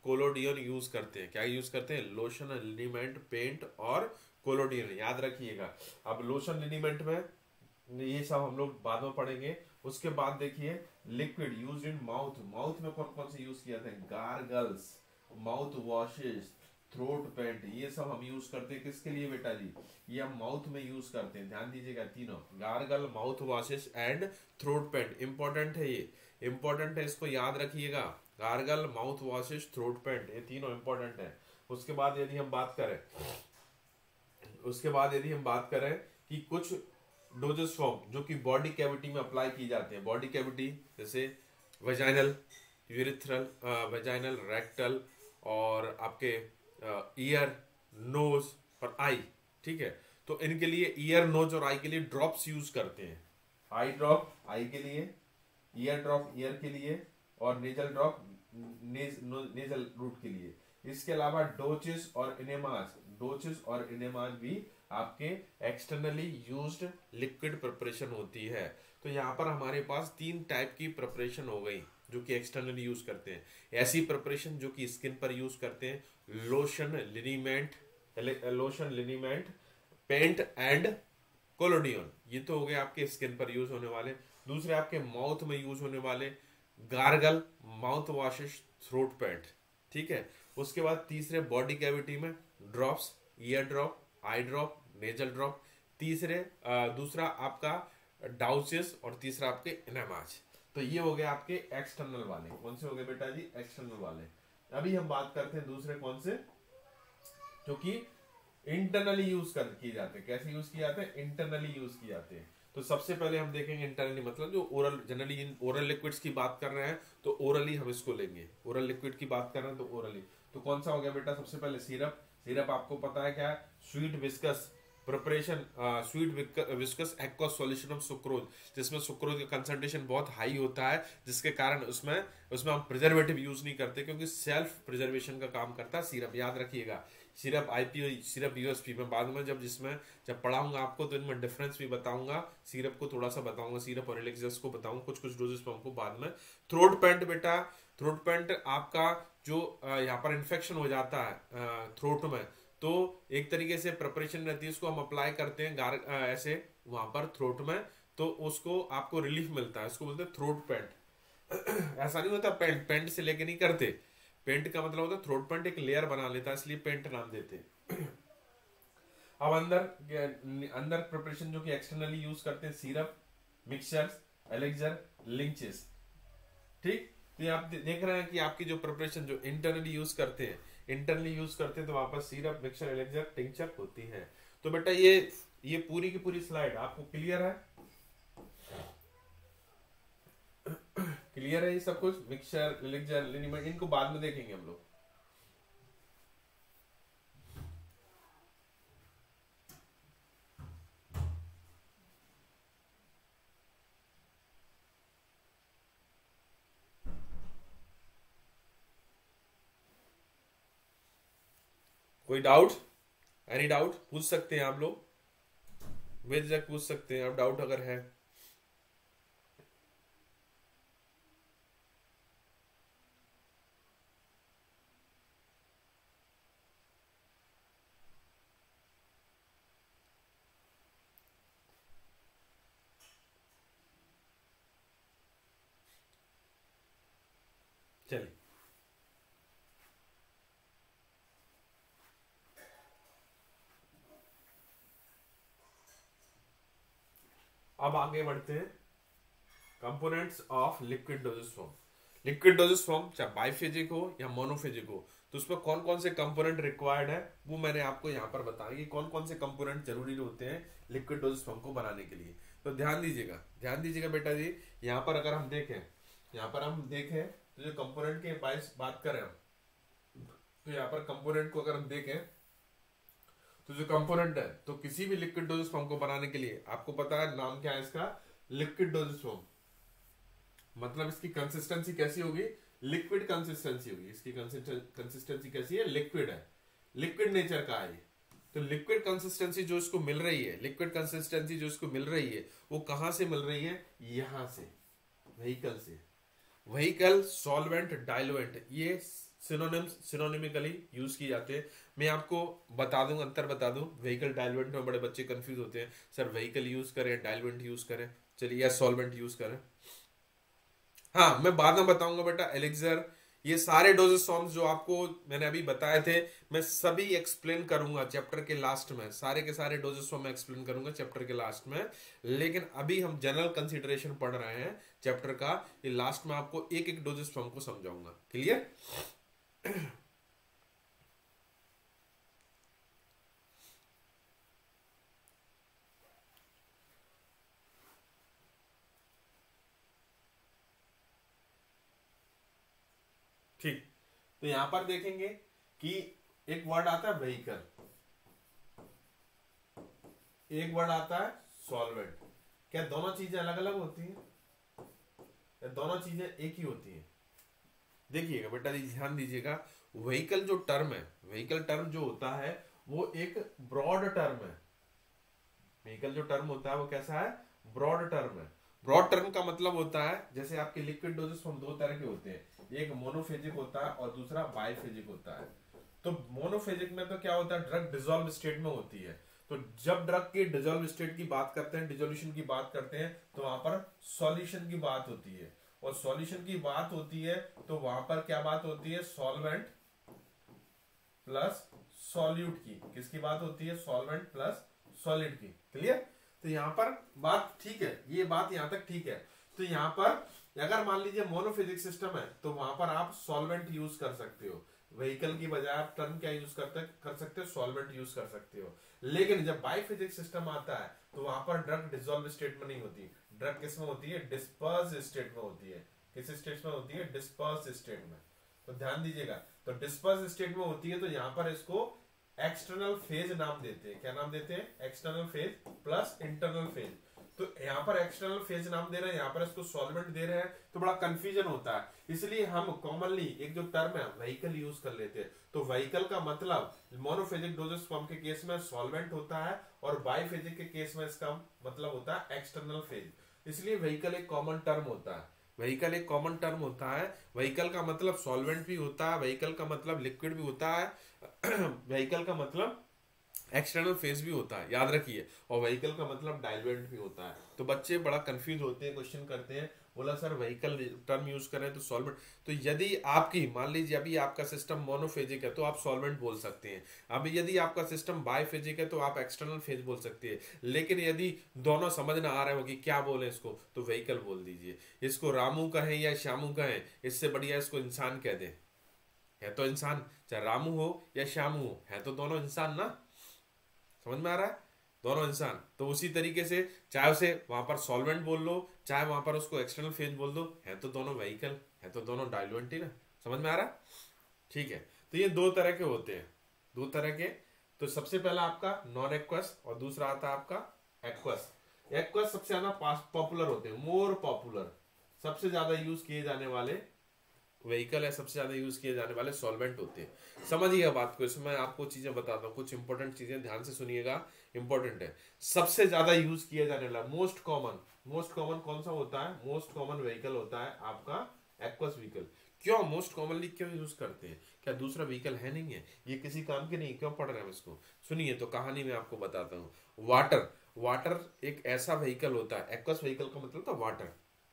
कोलोडियन यूज करते हैं। क्या यूज करते हैं? लोशन, लिनीमेंट, पेंट और कोलोडियन, याद रखिएगा। अब लोशन, लिनीमेंट में ये सब हम लोग बाद में पढ़ेंगे। उसके बाद देखिए liquid use in mouth, mouth में कौन कौन से यूज किया था? Gargles, mouth washes, throat paint, ये सब हम यूज करते हैं किसके लिए बेटा जी? ये हम माउथ में यूज करते हैं, ध्यान दीजिएगा। तीनों, gargle, mouth washes and throat paint, important है, ये इंपॉर्टेंट है, इसको याद रखिएगा। Gargle, mouth washes, throat paint, ये तीनों इंपॉर्टेंट है। उसके बाद यदि हम बात करें कि कुछ डोजेस फॉर्म जो कि बॉडी कैविटी में अप्लाई की जाते हैं, बॉडी कैविटी जैसे वेजाइनल, यूरिथ्रल, वेजाइनल, रेक्टल और आपके ईयर, नोज और आई, ठीक है। तो इनके लिए ईयर, नोज और आई के लिए ड्रॉप्स यूज करते हैं। आई ड्रॉप आई के लिए, ईयर ड्रॉप ईयर के लिए और नेजल ड्रॉप नेजल रूट के लिए। इसके अलावा डोचेस और इनेमाज भी आपके एक्सटर्नली यूज्ड लिक्विड प्रिपरेशन होती है। तो यहाँ पर हमारे पास 3 टाइप की प्रिपरेशन हो गई जो कि एक्सटर्नली यूज करते हैं। ऐसी प्रिपरेशन जो कि स्किन पर यूज करते हैं, lotion, liniment, paint and collodion, ये तो हो गए आपके स्किन पर यूज होने वाले। दूसरे आपके माउथ में यूज होने वाले gargle, mouth washes, throat paint, ठीक है। उसके बाद तीसरे बॉडी कैविटी में drops, ear drop, eye drop, nasal drop. दूसरा आपका डाउचेस और तीसरा आपके इनेमाज। तो ये हो गए आपके एक्सटर्नल वाले। कौन से हो गए बेटा जी? एक्सटर्नल वाले। अभी हम बात करते हैं दूसरे कौन से, जो कि इंटरनली यूज किए जाते हैं। कैसे यूज किए जाते हैं? इंटरनली यूज किए जाते हैं। तो सबसे पहले हम देखेंगे इंटरनली, मतलब जो ओरल, जनरली इन ओरल लिक्विड्स की बात कर रहे हैं तो ओरली हम इसको लेंगे। ओरल लिक्विड की बात कर रहे हैं तो ओरली। तो कौन सा हो गया बेटा? सबसे पहले सिरप। सिरप आपको पता है क्या है? Sweet viscous preparation, sweet viscous aqueous solution of sucrose, जिसमें सुक्रोज का कंसंट्रेशन बहुत हाई होता है, जिसके कारण उसमें हम प्रिजर्वेटिव यूज नहीं करते, क्योंकि सेल्फ प्रिजर्वेशन का काम करता है सिरप, याद रखिएगा। सिरप आईपीओ, सिरप यूएसपी में बाद में जब पढ़ाऊंगा आपको तो इनमें डिफरेंस भी बताऊंगा। सिरप को थोड़ा सा बताऊंगा, सिरप और एलेक्सस को बताऊंगा, कुछ डोजेस पे हमको बाद में। थ्रोट पेंट बेटा, थ्रोट पेंट आपका जो यहाँ पर इन्फेक्शन हो जाता है थ्रोट में, तो एक तरीके से प्रिपरेशन रहती है, उसको हम अप्लाई करते हैं ऐसे वहां पर थ्रोट में, तो उसको आपको रिलीफ मिलता है, उसको बोलते हैं थ्रोट पेंट। ऐसा नहीं होता पेंट से लेके नहीं करते। पेंट का मतलब होता है थ्रोट पेंट एक लेयर बना लेता है, इसलिए पेंट नाम देते हैं। अब अंदर प्रिपरेशन जो कि एक्सटर्नली यूज करते हैं, सिरप, मिक्सचर्स, एलेक्सर, लिंचेस, ठीक। तो ये आप देख रहे हैं कि आपकी जो प्रिपरेशन जो इंटरनली यूज करते हैं तो वहां पर सिरप, मिक्सचर, एलेक्सर, टिंचर होती है। तो बेटा ये पूरी की पूरी स्लाइड आपको क्लियर है? क्लियर है ये सब कुछ? मिक्सचर, एलेक्सर, लिनीमेंट, इनको बाद में देखेंगे हम लोग। कोई डाउट? एनी डाउट पूछ सकते हैं आप लोग, बेझिझक पूछ सकते हैं आप, डाउट अगर है। चलिए अब आगे बढ़ते हैं। Components of liquid doses form. Liquid doses form चाहे बाइफेजिक हो या मोनोफेजिक हो, तो उसमें कौन कौन से कंपोनेंट रिक्वायर्ड है वो मैंने आपको यहाँ पर बताया कि कौन कौन से कंपोनेंट जरूरी होते हैं लिक्विड डोजेस फॉर्म को बनाने के लिए। तो ध्यान दीजिएगा बेटा जी। यहाँ पर अगर हम देखें तो जो कंपोनेंट के बात करें हम, तो यहाँ पर कंपोनेंट को अगर हम देखें तो जो कंपोनेंट है, तो किसी भी लिक्विड डोजेस फॉर्म को बनाने के लिए आपको पता है नाम क्या है इसका? Liquid doses form. मतलब इसकी कंसिस्टेंसी कैसी होगी? लिक्विड कंसिस्टेंसी होगी। इसकी कंसिस्टेंसी कैसी है? लिक्विड है, लिक्विड नेचर का है। तो लिक्विड कंसिस्टेंसी जो इसको मिल रही है, वो कहां से मिल रही है? यहां से, व्हीकल से। व्हीकल, सॉल्वेंट, डाइलुएंट, ये सिनोनिम्स सिनोनिमिकली यूज किए जाते हैं। मैं आपको बता दूं, अंतर बता दूं, व्हीकल डायलुएंट में बड़े बच्चे कंफ्यूज होते हैं, सर व्हीकल यूज करें डायलुएंट यूज करें, चलिए या सॉल्वेंट यूज करें। हाँ मैं बाद में बताऊंगा बेटा, एलिक्सर, ये सारे डोजेस फॉर्म्स जो आपको मैंने अभी बताए थे, मैं सभी एक्सप्लेन करूंगा चैप्टर के लास्ट में, सारे के सारे डोजेस फॉर्म में एक्सप्लेन करूंगा चैप्टर के लास्ट में। लेकिन अभी हम जनरल कंसीडरेशन पढ़ रहे हैं चैप्टर का, ये लास्ट में आपको एक एक डोजेस फॉर्म को समझाऊंगा। क्लियर? ठीक, तो यहां पर देखेंगे कि एक वर्ड आता है व्हीकल, एक वर्ड आता है सॉल्वेंट। क्या दोनों चीजें अलग अलग होती हैं या दोनों चीजें एक ही होती हैं? देखिएगा बेटा, ध्यान दीजिएगा, व्हीकल जो टर्म है, व्हीकल टर्म जो होता है वो एक ब्रॉड टर्म है। व्हीकल जो टर्म होता है वो कैसा है? ब्रॉड टर्म है। ब्रॉड टर्म का मतलब होता है, जैसे आपके लिक्विड डोजेस फॉर्म दो तरह के होते हैं, एक मोनोफेजिक होता है और दूसरा बाइफेजिक होता है। तो मोनोफेजिक में तो क्या होता है, ड्रग डिसॉल्व स्टेट में होती है। तो जब ड्रग के डिसॉल्व स्टेट की बात करते हैं, डिसोल्यूशन की बात करते हैं, तो वहां पर सॉल्यूशन की बात होती है। और सॉल्यूशन की बात होती है तो वहां पर क्या बात होती है? सॉल्वेंट प्लस सॉल्यूट की। किसकी बात होती है? सॉल्वेंट प्लस सॉलिड की। क्लियर? तो यहां पर बात ठीक है, ये बात यहां तक ठीक है। तो यहां पर अगर मान लीजिए मोनोफिजिक सिस्टम है तो वहां पर आप सॉल्वेंट यूज कर सकते हो, व्हीकल की बजाय आप टर्म क्या यूज कर सकते हो? सॉल्वेंट यूज कर सकते हो। लेकिन जब बाइफिजिक सिस्टम आता है तो वहां पर ड्रग डिसॉल्व स्टेट में नहीं होती, ड्रग किस में होती है? डिस्पर्स स्टेट में होती है। किस स्टेट में होती है? डिस्पर्स स्टेट में। तो ध्यान दीजिएगा, तो डिस्पर्स स्टेट में होती है तो यहां पर इसको एक्सटर्नल फेज नाम देते हैं। क्या नाम देते हैं? External phase plus internal phase. तो यहाँ पर एक्सटर्नल फेज नाम दे रहे हैं, यहाँ पर इसको सॉल्वेंट दे रहे हैं, तो बड़ा कंफ्यूजन होता है। इसलिए हम कॉमनली एक जो टर्म है व्हीकल यूज कर लेते हैं। तो व्हीकल का मतलब मोनोफेजिक डोजेस फॉर्म के केस में सॉल्वेंट होता है और बाइफेजिक के केस में इसका मतलब होता है एक्सटर्नल फेज। इसलिए व्हीकल एक कॉमन टर्म होता है। व्हीकल एक कॉमन टर्म होता है। व्हीकल का मतलब सॉल्वेंट भी होता है, व्हीकल का मतलब लिक्विड भी होता है, व्हीकल का मतलब एक्सटर्नल फेज भी होता है, याद रखिए, और व्हीकल का मतलब डाइल्यूएंट भी होता है। तो बच्चे बड़ा कंफ्यूज होते हैं, क्वेश्चन करते हैं, बोला सर व्हीकल टर्म यूज करें तो सॉल्वेंट। तो यदि आपकी मान लीजिए अभी आपका सिस्टम मोनोफेजिक है तो आप सॉल्वेंट बोल सकते हैं, अभी यदि आपका सिस्टम बाइफेजिक है तो आप एक्सटर्नल फेज बोल सकते हैं। लेकिन यदि दोनों समझ ना आ रहे हो कि क्या बोले इसको, तो व्हीकल बोल दीजिए। इसको रामू कहें या श्यामू कहें, इससे बढ़िया इसको इंसान कह दें। है तो इंसान, चाहे रामू हो या श्यामू हो, है तो दोनों इंसान ना। समझ में आ रहा है? दोनों इंसान। तो उसी तरीके से चाहे उसे वहां पर सॉल्वेंट बोल लो, चाहे वहां पर उसको एक्सटर्नल फेज बोल दो, है तो दोनों व्हीकल, है तो दोनों डाइल्यूएंट ही ना। समझ में आ रहा है? ठीक है, तो ये दो तरह के होते हैं, दो तरह के। तो सबसे पहला आपका नॉन एक्वस और दूसरा आता है आपका एक्वस। एक्वस सबसे ज्यादा पॉपुलर होते हैं, मोर पॉपुलर, सबसे ज्यादा यूज किए जाने वाले व्हीकल है, सबसे ज्यादा यूज किए जाने वाले सॉल्वेंट होते हैं। समझिएगा बात को, इसमें आपको चीजें बताता हूँ, कुछ इंपॉर्टेंट चीजें ध्यान से सुनिएगा, इंपॉर्टेंट है। सबसे ज्यादा यूज किया जाने वाला मोस्ट कॉमन कौन सा होता है? मोस्ट कॉमन व्हीकल होता है आपका एक्वस व्हीकल। क्यों मोस्ट कॉमनली क्यों यूज करते हैं? क्या दूसरा व्हीकल है नहीं है? ये किसी काम के नहीं, क्यों पढ़ रहे हैं इसको? सुनिए तो कहानी में आपको बताता हूँ। वाटर, वाटर एक ऐसा व्हीकल होता है, एक्वस व्हीकल का मतलब था वाटर,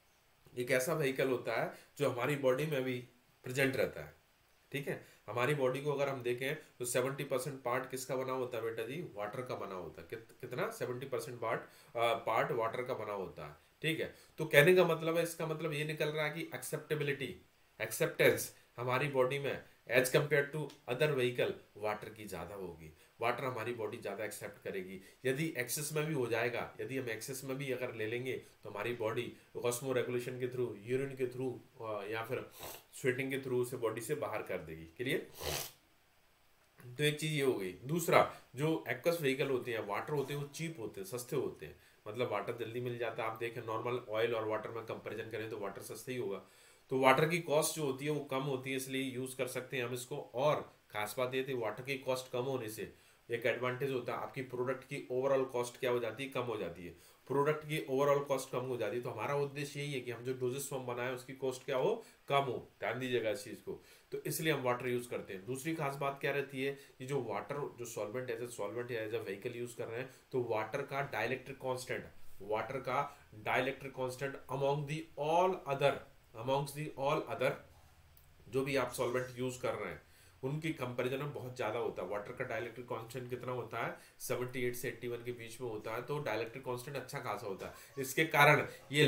एक ऐसा व्हीकल होता है जो हमारी बॉडी में भी प्रेजेंट रहता है। ठीक है, हमारी बॉडी को अगर हम देखें तो 70% पार्ट किसका बना होता है बेटा जी? वाटर का बना होता है। कितना? 70% पार्ट वाटर का बना होता है। ठीक है, तो कहने का मतलब है, इसका मतलब ये निकल रहा है कि एक्सेप्टेबिलिटी, एक्सेप्टेंस हमारी बॉडी में as compared to other vehicle water की ज्यादा होगी। वाटर हमारी बॉडी ज्यादा एक्सेप्ट करेगी। यदि एक्सेस में भी हो जाएगा, यदि हम एक्सेस में भी अगर ले लेंगे तो हमारी बॉडी ऑस्मो रेगुलेशन के थ्रू, यूरिन के थ्रू या फिर स्वेटिंग के थ्रू उसे बॉडी से बाहर कर देगी। क्लियर? तो एक चीज ये हो गई। दूसरा, जो एक्वस व्हीकल होते हैं, वाटर होते हैं, वो चीप होते हैं, सस्ते होते हैं, मतलब वाटर जल्दी मिल जाता है। आप देखें नॉर्मल ऑयल और वाटर में कंपैरिजन करें तो वाटर सस्ता ही होगा। तो वाटर की कॉस्ट जो होती है वो कम होती है, इसलिए यूज कर सकते हैं हम इसको। और खास बात ये थी, वाटर की कॉस्ट कम होने से एक एडवांटेज होता है, आपकी प्रोडक्ट की ओवरऑल कॉस्ट क्या हो जाती है? कम हो जाती है। प्रोडक्ट की ओवरऑल कॉस्ट कम हो जाती है। तो हमारा उद्देश्य यही है कि हम जो डोजेस फॉर्म बनाए उसकी कॉस्ट क्या हो, कम हो। ध्यान दीजिएगा इस चीज को। तो इसलिए हम वाटर यूज करते हैं। दूसरी खास बात क्या रहती है कि जो वाटर, जो सॉल्वेंट एज ए सॉल्वेंट या एज ए व्हीकल यूज कर रहे हैं, तो वाटर का dielectric constant amongst the all other जो भी आप सॉल्वेंट यूज कर रहे हैं उनकी कंपैरिजन में बहुत ज्यादा होता है। वाटर का डाइलेक्ट्रिक कांस्टेंट कितना होता है, 78 से 81 के बीच में होता है। तो डाइलेक्ट्रिक कांस्टेंट अच्छा खासा होता है। इसके कारण ये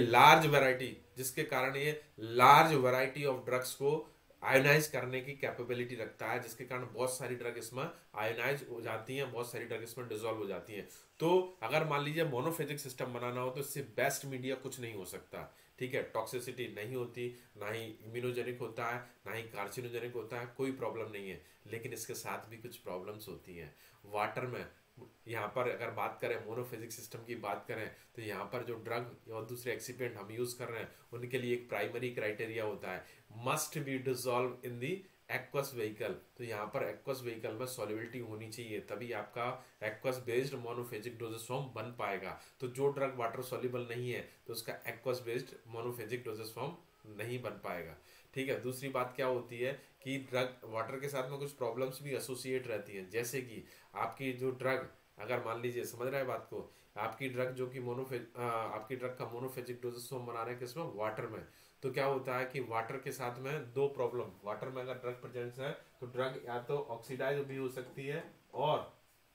लार्ज वैरायटी ऑफ ड्रग्स को आयोनाइज करने की कैपेबिलिटी रखता है, जिसके कारण बहुत सारी ड्रग इसमें आयोनाइज हो जाती हैं, बहुत सारी ड्रग इसमें डिसॉल्व हो जाती हैं। तो अगर मान लीजिए मोनोफेजिक सिस्टम बनाना हो तो इससे बेस्ट मीडिया कुछ नहीं हो सकता। ठीक है, टॉक्सिसिटी नहीं होती, ना ही इम्यूनोजेनिक होता है, ना ही कार्सिनोजेनिक होता है, कोई प्रॉब्लम नहीं है। लेकिन इसके साथ भी कुछ प्रॉब्लम्स होती हैं वाटर में। यहाँ पर अगर बात करें मोनोफेजिक सिस्टम की बात करें तो यहाँ पर जो ड्रग और दूसरे एक्सिपेंट हम यूज कर रहे हैं उनके लिए एक प्राइमरी क्राइटेरिया होता है, must be dissolve in the aqueous vehicle. तो यहाँ पर एक्वस व्हीकल में सॉल्युबिलिटी होनी चाहिए, तभी आपका aqueous based monophasic doses form बन पाएगा। तो जो ड्रग वाटर सॉल्युबल नहीं है तो उसका aqueous based monophasic doses form नहीं बन पाएगा। ठीक है, दूसरी बात क्या होती है कि ड्रग वाटर के साथ में कुछ प्रॉब्लम्स भी एसोसिएट रहती हैं, जैसे कि आपकी जो ड्रग, अगर मान लीजिए, समझ रहे हैं बात को, आपकी ड्रग जो कि आपकी ड्रग का मोनोफेजिक डोजेस फॉर्म बना रहे हैं किसमें, वाटर में। तो क्या होता है कि वाटर के साथ में दो प्रॉब्लम, वाटर में अगर ड्रग प्रेजेंस है तो ड्रग या तो ऑक्सीडाइज भी हो सकती है और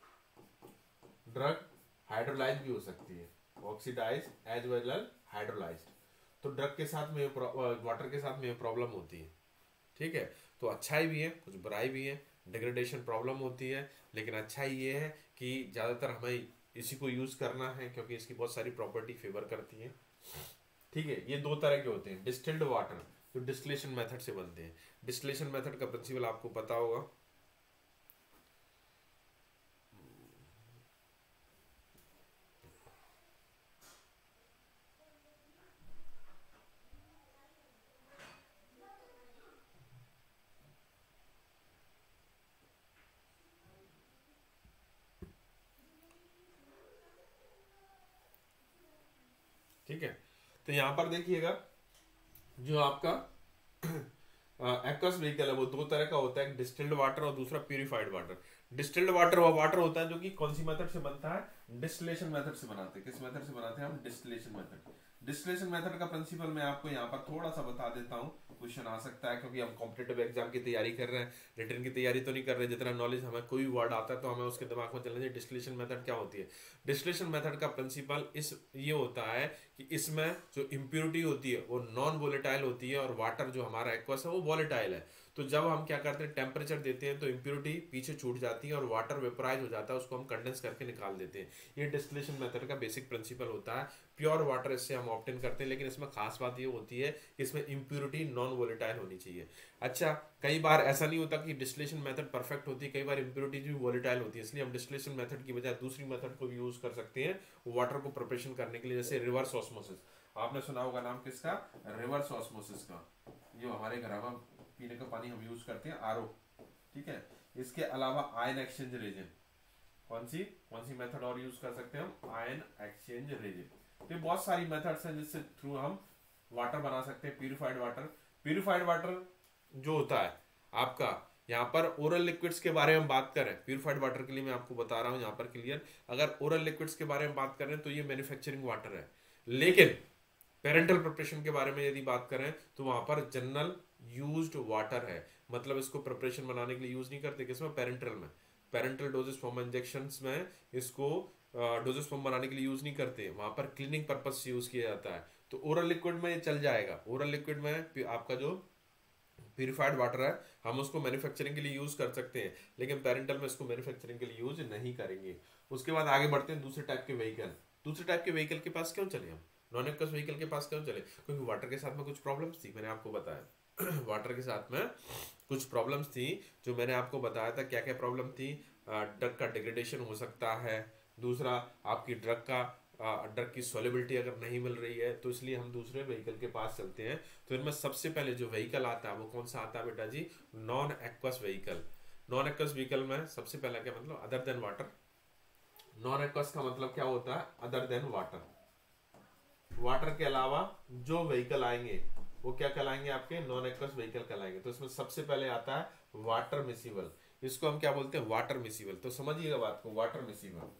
ड्रग हाइड्रोलाइज भी हो सकती है, oxidise as well as hydrolysed. तो ड्रग के साथ में वाटर के साथ में प्रॉब्लम होती है। ठीक है, तो अच्छाई भी है कुछ बुराई भी है, डिग्रेडेशन प्रॉब्लम होती है, लेकिन अच्छाई ये है कि ज्यादातर हमें इसी को यूज करना है क्योंकि इसकी बहुत सारी प्रॉपर्टी फेवर करती है। ठीक है, ये दो तरह के होते हैं, डिस्टिल्ड वाटर जो डिस्टिलेशन मेथड से बनते हैं। डिस्टिलेशन मेथड का प्रिंसिपल आपको पता होगा। ठीक है, तो यहां पर देखिएगा जो आपका एक्वस व्हीकल है वो दो तरह का होता है, एक डिस्टिल्ड वाटर और दूसरा प्यूरिफाइड वाटर। डिस्टिल्ड वाटर वो वाटर होता है जो कि कौन सी मेथड से बनता है, डिस्टिलेशन मेथड से बनाते हैं। किस मेथड से बनाते हैं हम, डिस्टिलेशन मेथड। डिस्टिलेशन मेथड का प्रिंसिपल मैं आपको यहाँ पर थोड़ा सा बता देता हूँ, क्वेश्चन आ सकता है क्योंकि हम कॉम्पिटेटिव एग्जाम की तैयारी कर रहे हैं, रिटर्न की तैयारी तो नहीं कर रहे। जितना नॉलेज हमें कोई वर्ड आता है तो हमें उसके दिमाग में चलना चाहिए। डिस्टिलेशन मेथड क्या होती है, डिस्टिलेशन मेथड का प्रिंसिपल ये होता है कि इसमें जो इम्प्योरिटी होती है वो नॉन वोलेटाइल होती है और वाटर जो हमारा एक्वस है वो वोलेटाइल है। तो जब हम क्या करते हैं, टेम्परेचर देते हैं तो इम्प्योरिटी पीछे छूट जाती है और वाटर वेपराइज हो जाता है, उसको हम कंडेंस करके निकाल देते हैं। ये डिस्टिलेशन मेथड का बेसिक प्रिंसिपल होता है। प्योर वाटर इससे हम ऑब्टेन करते हैं, लेकिन इसमें खास बात ये होती है कि इसमें इम्प्योरिटी नॉन वोलेटाइल होनी चाहिए। अच्छा, कई बार ऐसा नहीं होता कि डिस्टिलेशन मेथड परफेक्ट होती है, कई बार इम्प्योरिटी भी वोलेटाइल होती है, इसलिए हम डिस्टिलेशन मेथड की बजाय दूसरी मेथड को भी यूज कर सकते हैं वाटर को प्रिपरेशन करने के लिए, जैसे रिवर्स ऑस्मोसिस। आपने सुना होगा नाम किसका, रिवर्स ऑस्मोसिस का, जो हमारे घर में पीने का पानी हम यूज करते हैं आरओ। ठीक है, इसके अलावा आयन एक्सचेंज रेजन, कौन सी मेथड और यूज कर सकते हैं हम, आयन एक्सचेंज रेजन। तो बहुत सारी मेथड्स हैं जिससे थ्रू हम वाटर बना सकते हैं। प्यूरिफाइड वाटर जो होता है आपका, यहाँ पर ओरल लिक्विड्स के बारे में बात करें, प्यूरिफाइड वाटर के लिए मैं आपको बता रहा हूं यहाँ पर क्लियर, अगर ओरल लिक्विड्स के बारे में बात करें तो ये मैन्युफैक्चरिंग वाटर है। लेकिन पेरेंटल प्रिपरेशन के बारे में यदि बात करें तो वहां पर जनरल यूज्ड वाटर है, मतलब इसको प्रिपरेशन बनाने के लिए यूज नहीं करते, किसमें, पेरेंटल में। पेरेंटल डोजेस फॉर्म इंजेक्शंस में इसको डोजेस फॉर्म बनाने के लिए यूज नहीं करते, वहां पर क्लीनिंग पर्पज से यूज किया जाता है। तो ओरल लिक्विड में ये चल जाएगा। ओरल लिक्विड में आपका जो प्यूरिफाइड वाटर है हम उसको मैन्युफैक्चरिंग के लिए यूज कर सकते हैं, लेकिन पेरेंटल में इसको मैन्युफैक्चरिंग के लिए यूज नहीं करेंगे। उसके बाद आगे बढ़ते हैं दूसरे टाइप के व्हीकल। दूसरे टाइप के व्हीकल के पास क्यों चले हम, नॉन एक्वस व्हीकल के पास क्यों चले, क्योंकि वाटर के साथ में कुछ प्रॉब्लम्स थी, मैंने आपको बताया वाटर के साथ में कुछ प्रॉब्लम्स थी जो मैंने आपको बताया था। क्या क्या प्रॉब्लम थी, ड्रग का डिग्रेडेशन हो सकता है, दूसरा आपकी ड्रग की सॉल्युबिलिटी अगर नहीं मिल रही है, तो इसलिए हम दूसरे व्हीकल के पास चलते हैं। तो इनमें सबसे पहले जो व्हीकल आता है वो कौन सा आता है बेटा जी, non aqueous vehicle. Non aqueous vehicle में सबसे पहला क्या मतलब, other than water. Non aqueous का मतलब क्या होता है, अदर देन वाटर। वाटर के अलावा जो व्हीकल आएंगे वो क्या कहलाएंगे, आपके नॉन एक्वस व्हीकल कहलाएंगे। तो इसमें सबसे पहले आता है वाटर मिसिबल, इसको हम क्या बोलते हैं, वाटर मिसिबल। तो समझिएगा बात को, वाटर मिसिबल।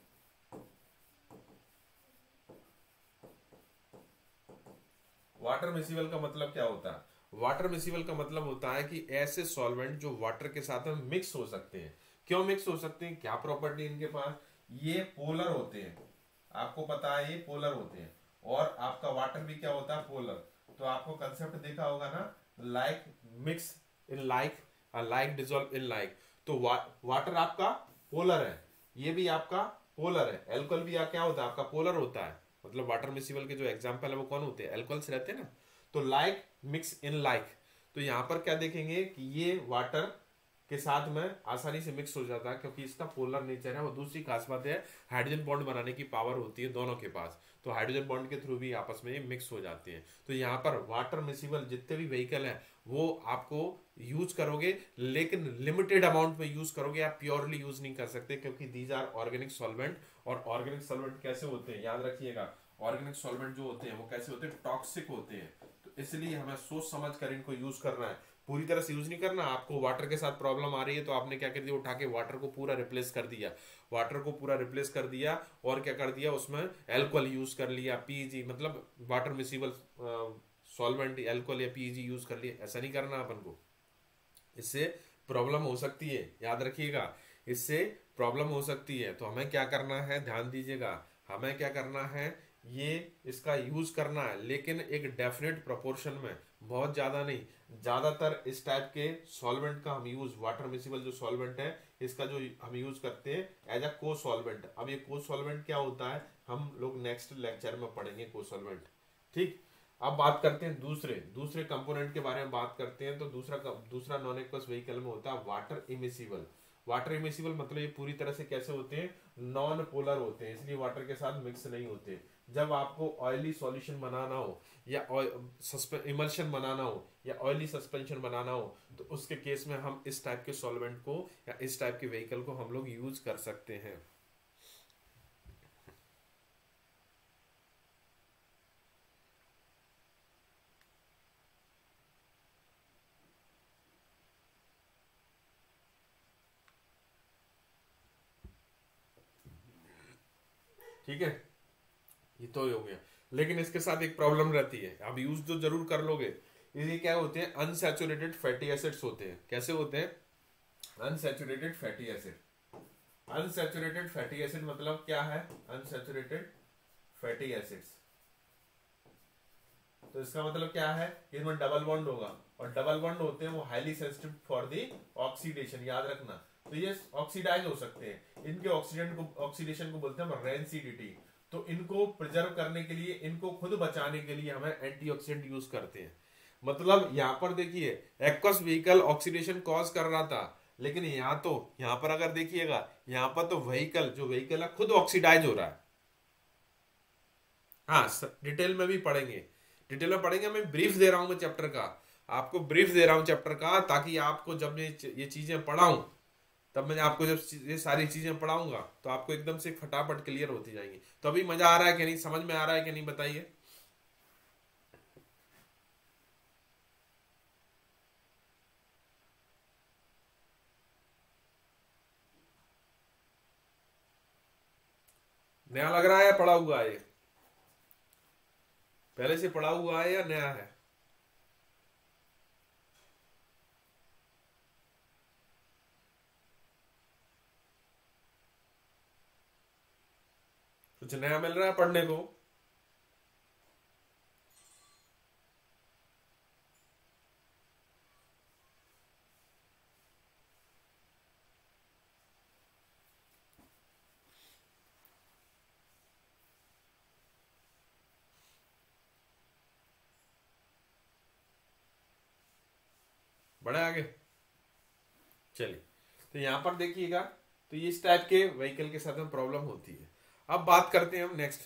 वाटर मिसिबल का मतलब क्या होता है, वाटर मिसिबल का मतलब होता है कि ऐसे सॉल्वेंट जो वाटर के साथ में मिक्स हो सकते हैं। क्यों मिक्स हो सकते हैं, क्या प्रॉपर्टी इनके पास, ये पोलर होते हैं, आपको पता है ये पोलर होते हैं, और आपका वाटर भी क्या होता है, पोलर। तो आपको कंसेप्ट देखा होगा ना, like mix in like, like dissolve in like. तो वाटर आपका पोलर है, ये भी आपका पोलर है, एल्कोहल भी क्या होता है, आपका पोलर होता है। मतलब वाटर मिसिबल के जो एग्जांपल है वो कौन होते हैं, एल्कोहल्स रहते हैं ना। तो लाइक मिक्स इन लाइक, तो यहां पर क्या देखेंगे कि ये वाटर के साथ में आसानी से मिक्स हो जाता है, क्योंकि इसका पोलर नेचर है। और दूसरी खास बात है, हाइड्रोजन बॉन्ड बनाने की पावर होती है दोनों के पास, तो हाइड्रोजन बॉन्ड के थ्रू भी आपस में मिक्स हो जाते हैं। तो यहाँ पर वाटर मिसिबल जितने भी व्हीकल है वो आपको यूज करोगे, लेकिन लिमिटेड अमाउंट में यूज करोगे, आप प्योरली यूज नहीं कर सकते, क्योंकि दीज आर ऑर्गेनिक सॉल्वेंट। और ऑर्गेनिक सॉल्वेंट कैसे होते हैं, याद रखिएगा, ऑर्गेनिक सॉल्वेंट जो होते हैं वो कैसे होते हैं, टॉक्सिक होते हैं। तो इसलिए हमें सोच समझ कर इनको यूज करना है, पूरी तरह से यूज नहीं करना। आपको वाटर के साथ प्रॉब्लम आ रही है तो आपने क्या कर दिया, उठा के वाटर को पूरा रिप्लेस कर दिया, वाटर को पूरा रिप्लेस कर दिया, और क्या कर दिया, उसमें एल्कोहल यूज कर लिया, पीईजी, मतलब वाटर मिसिबल सॉल्वेंट एल्कोहल या पीईजी यूज कर लिया। ऐसा नहीं करना अपन को, इससे प्रॉब्लम हो सकती है, याद रखिएगा, इससे प्रॉब्लम हो सकती है। तो हमें क्या करना है, ध्यान दीजिएगा, हमें क्या करना है, ये इसका यूज करना है, लेकिन एक डेफिनेट प्रोपोर्शन में, बहुत ज्यादा नहीं। ज्यादातर इस टाइप के सॉल्वेंट का हम यूज, वाटर मिसिबल जो सॉल्वेंट है इसका जो हम यूज करते हैं एज अ को सॉल्वेंट। अब ये को सॉल्वेंट क्या होता है, हम लोग नेक्स्ट लेक्चर में पढ़ेंगे को सॉल्वेंट, ठीक। अब बात करते हैं दूसरे दूसरे कंपोनेंट के बारे में बात करते हैं। तो दूसरा नॉन एक्वस व्हीकल में होता है वाटर इमिसिबल। वाटर इमिसिबल मतलब ये पूरी तरह से कैसे होते हैं, नॉन पोलर होते हैं, इसलिए वाटर के साथ मिक्स नहीं होते। जब आपको ऑयली सॉल्यूशन बनाना हो या इमल्शन बनाना हो या ऑयली सस्पेंशन बनाना हो, तो उसके केस में हम इस टाइप के सॉल्वेंट को या इस टाइप के व्हीकल को हम लोग यूज कर सकते हैं। ठीक है, ये तो हो गया, लेकिन इसके साथ एक प्रॉब्लम रहती है, आप यूज तो जरूर कर लोगे। ये क्या होते हैं, अनसैचुरेटेड फैटी एसिड्स होते हैं। कैसे होते हैं, unsaturated fatty acid. Unsaturated fatty acid मतलब क्या है, अनसैचुरेटेड फैटी एसिड्स, तो इसका मतलब क्या है, इनमें डबल बॉन्ड होगा, और डबल बॉन्ड होते हैं वो highly sensitive for the oxidation, याद रखना। तो ये ऑक्सीडाइज हो सकते हैं, इनके ऑक्सीडेशन को बोलते हैं रेंसिडिटी। तो इनको प्रिजर्व करने के लिए, इनको खुद बचाने के लिए हमें एंटीऑक्सीडेंट यूज करते हैं। मतलब यहां पर देखिए, एक्वस व्हीकल ऑक्सीडेशन कॉज कर रहा था, लेकिन यहां पर अगर देखिएगा, यहां पर तो जो व्हीकल है खुद ऑक्सीडाइज हो रहा है। हाँ, डिटेल में भी पढ़ेंगे, डिटेल में पढ़ेंगे। मैं ब्रीफ दे रहा हूं, मैं चैप्टर का आपको ब्रीफ दे रहा हूं चैप्टर का, ताकि आपको जब मैं ये चीजें पढ़ाऊं, तब मैं आपको जब ये सारी चीजें पढ़ाऊंगा तो आपको एकदम से फटाफट क्लियर होती जाएंगी। तो अभी मजा आ रहा है कि नहीं, समझ में आ रहा है कि नहीं, बताइए। नया लग रहा है या पढ़ा हुआ है, पहले से पढ़ा हुआ है या नया है? कुछ नया मिल रहा है पढ़ने को? बढ़े आगे, चलिए। तो यहां पर देखिएगा, तो ये इस टाइप के व्हीकल के साथ में प्रॉब्लम होती है। अब बात करते हैं हम नेक्स्ट,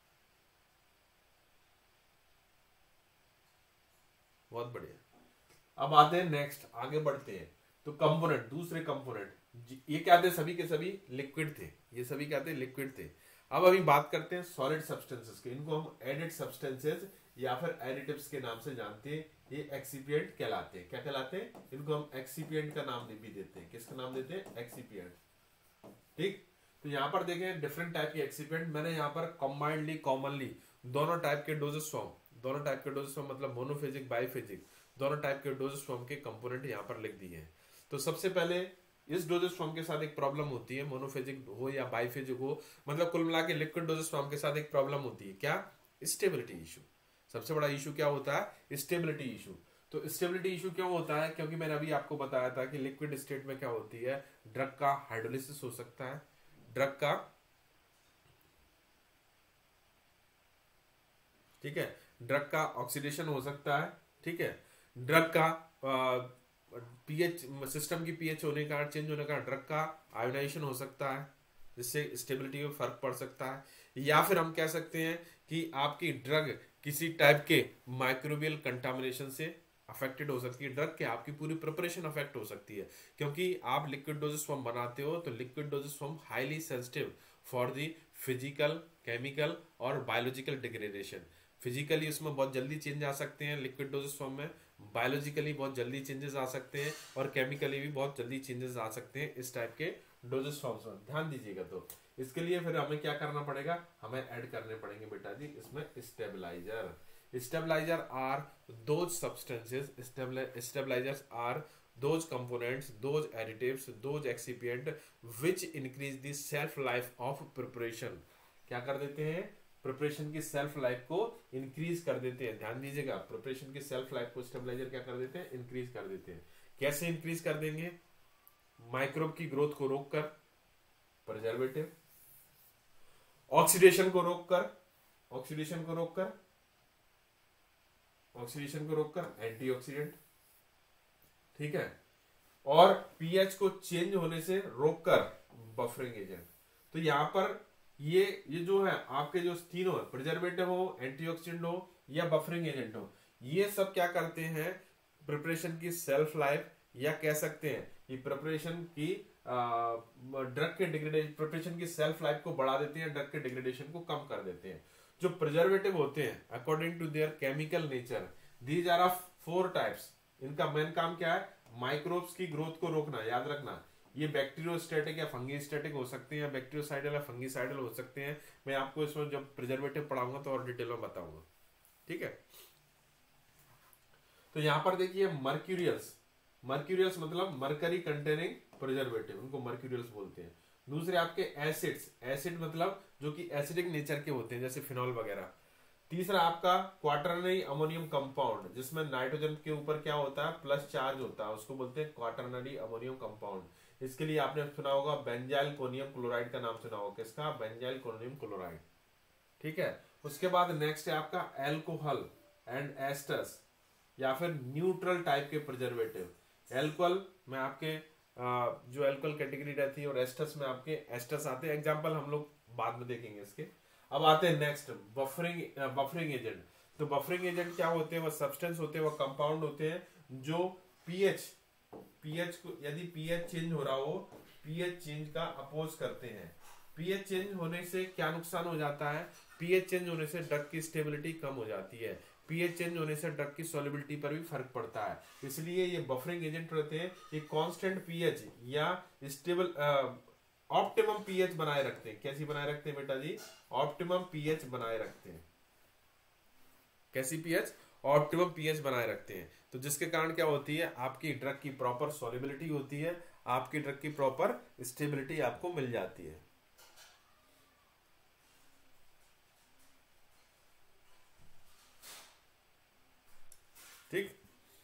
बहुत बढ़िया। अब आते हैं नेक्स्ट, आगे बढ़ते हैं। तो कंपोनेंट, दूसरे कंपोनेंट, ये क्या थे, सभी के सभी लिक्विड थे, ये सभी क्या थे, लिक्विड थे। अब अभी बात करते हैं सॉलिड सब्सटेंसेस की। इनको हम एडिड सब्सटेंसेस या फिर एडिटिव्स के नाम से जानते हैं। ये एक्सिपिएंट कहलाते हैं। क्या कहलाते हैं? इनको हम एक्सिपिएंट का नाम भी देते हैं। किसका नाम देते हैं? एक्सिपिएंट। ठीक, तो यहाँ पर देखें डिफरेंट टाइप के एक्सिपिएंट। मैंने यहाँ पर कॉम्बाइंडली कॉमनली दोनों टाइप के डोजेस फॉर्म, दोनों टाइप के डोजेस फॉर्म मतलब मोनोफेजिक बाइफेजिक, दोनों टाइप के डोजेस फॉर्म के कंपोनेंट यहाँ पर लिख दिए हैं। तो सबसे पहले इस डोजेस फॉर्म के साथ एक प्रॉब्लम होती है, मोनोफेजिक हो या बाइफेजिक हो, मतलब कुल मिला के लिक्विड डोजेस फॉर्म के साथ एक प्रॉब्लम होती है। क्या? Stability issue. सबसे बड़ा इशू क्या होता है? Stability issue. तो स्टेबिलिटी इशू क्यों होता है? क्योंकि मैंने अभी आपको बताया था कि लिक्विड स्टेट में क्या होती है, ड्रग का हाइड्रोलिसिस हो सकता है, ड्रग का, ठीक है, ड्रग का ऑक्सीडेशन हो सकता है, ठीक है, ड्रग का पीएच, सिस्टम की पीएच होने का, चेंज होने का, ड्रग का आयोनाइजेशन हो सकता है, जिससे स्टेबिलिटी में फर्क पड़ सकता है। या फिर हम कह सकते हैं कि आपकी ड्रग किसी टाइप के माइक्रोबियल कंटामिनेशन से अफेक्टेड हो सकती है, ड्रग के आपकी पूरी प्रिपरेशन अफेक्ट हो सकती है। क्योंकि आप लिक्विड डोजेस फॉर्म बनाते हो तो liquid doses form highly sensitive for the physical, chemical और बायोलॉजिकल डिग्रेडेशन। फिजिकली उसमें बहुत जल्दी चेंज आ सकते हैं लिक्विड डोजेस फॉर्म में, बायोलॉजिकली बहुत जल्दी चेंजेस आ सकते हैं, और केमिकली भी बहुत जल्दी चेंजेस आ सकते हैं इस टाइप के डोजेस फॉर्म्स में। ध्यान दीजिएगा। तो इसके लिए फिर हमें क्या करना पड़ेगा? हमें ऐड करने पड़ेंगे बेटा जी इसमें stabilizer. Stabilizer are those substances, stabilizers are those components, those additives, those excipient which increase the shelf life of preparation। क्या कर देते हैं? प्रिपरेशन की सेल्फ लाइफ को इंक्रीज कर देते हैं। ध्यान दीजिएगा, प्रिपरेशन की सेल्फ लाइफ को स्टेबलाइजर क्या कर देते हैं? इंक्रीज कर देते हैं। कैसे इंक्रीज कर देंगे? माइक्रोब की ग्रोथ को रोककर प्रिजर्वेटिव, ऑक्सीडेशन को रोककर, ऑक्सीडेशन को रोककर, ऑक्सीडेशन को रोककर एंटीऑक्सीडेंट, ठीक है, और पीएच को चेंज होने से रोककर बफरिंग एजेंट। तो यहां पर ये जो है आपके जो तीनों है, प्रिजर्वेटिव हो, एंटीऑक्सीडेंट हो या बफरिंग एजेंट हो, ये सब क्या करते हैं? प्रिपरेशन की सेल्फ लाइफ, या कह सकते हैं ये प्रिपरेशन की ड्रग के डिग्रेडेशन, प्रिपरेशन की सेल्फ लाइफ को बढ़ा देते हैं, ड्रग के डिग्रेडेशन को कम कर देते हैं। जो प्रिजर्वेटिव होते हैं according to their chemical nature, these are of 4 types. इनका मेन काम क्या है? माइक्रोब्स की ग्रोथ को रोकना। याद रखना, ये बैक्टीरियोस्टैटिक या फंगीस्टैटिक हो सकते हैं, या बैक्टीरियोसाइडल या फंगीसाइडल हो सकते हैं। मैं आपको इसमें जब प्रिजर्वेटिव पढ़ाऊंगा तो और डिटेल में बताऊंगा, ठीक है। तो यहां पर देखिए मर्क्यूरियल्स, मर्क्यूरियल्स मतलब मरकरी कंटेनिंग प्रिजर्वेटिव, उनको मर्क्यूरियल्स बोलते हैं। दूसरे आपके एसिड्स, एसिड मतलब जो कि एसिडिक नेचर के होते हैं जैसे फिनॉल वगैरह। तीसरा आपका क्वाटरनरी अमोनियम कंपाउंड, जिसमें नाइट्रोजन के ऊपर क्या होता है? प्लस चार्ज होता है, उसको बोलते हैं क्वाटरनरी अमोनियम कंपाउंड। इसके लिए आपने सुना होगा बेंजाइल कोनियम क्लोराइड का नाम सुना होगा। किसका? बेंजाइल कोनियम क्लोराइड, ठीक है। उसके बाद नेक्स्ट है आपका एल्कोहल एंड एस्टर्स, या फिर न्यूट्रल टाइप के प्रिजर्वेटिव। एल्कोहल में आपके जो एल्कोहल कैटेगरी रहती है, और एस्टर्स में आपके एस्टर्स आते हैं। एग्जांपल हम लोग बाद में देखेंगे इसके। अब आते हैं नेक्स्ट बफरिंग एजेंट। तो बफरिंग एजेंट क्या होते हैं? वो सब्सटेंस होते हैं, वो कंपाउंड होते हैं जो पीएच को, यदि पीएच चेंज हो रहा हो, पीएच चेंज का अपोज करते हैं। पीएच चेंज होने से क्या नुकसान हो जाता है? पीएच चेंज होने से ड्रग की स्टेबिलिटी कम हो जाती है, पीएच चेंज होने से ड्रग की सॉल्युबिलिटी पर भी फर्क पड़ता है। इसलिए ये बफरिंग एजेंट रहते हैं, ये कांस्टेंट पीएच या स्टेबल ऑप्टिमम पीएच बनाए रखते हैं। कैसी बनाए रखते हैं बेटा जी? ऑप्टिमम पीएच बनाए रखते हैं। कैसी पीएच? ऑप्टिमम पीएच बनाए रखते हैं। तो जिसके कारण क्या होती है? आपकी ड्रग की प्रॉपर सॉल्युबिलिटी होती है, आपकी ड्रग की प्रॉपर स्टेबिलिटी आपको मिल जाती है। ठीक,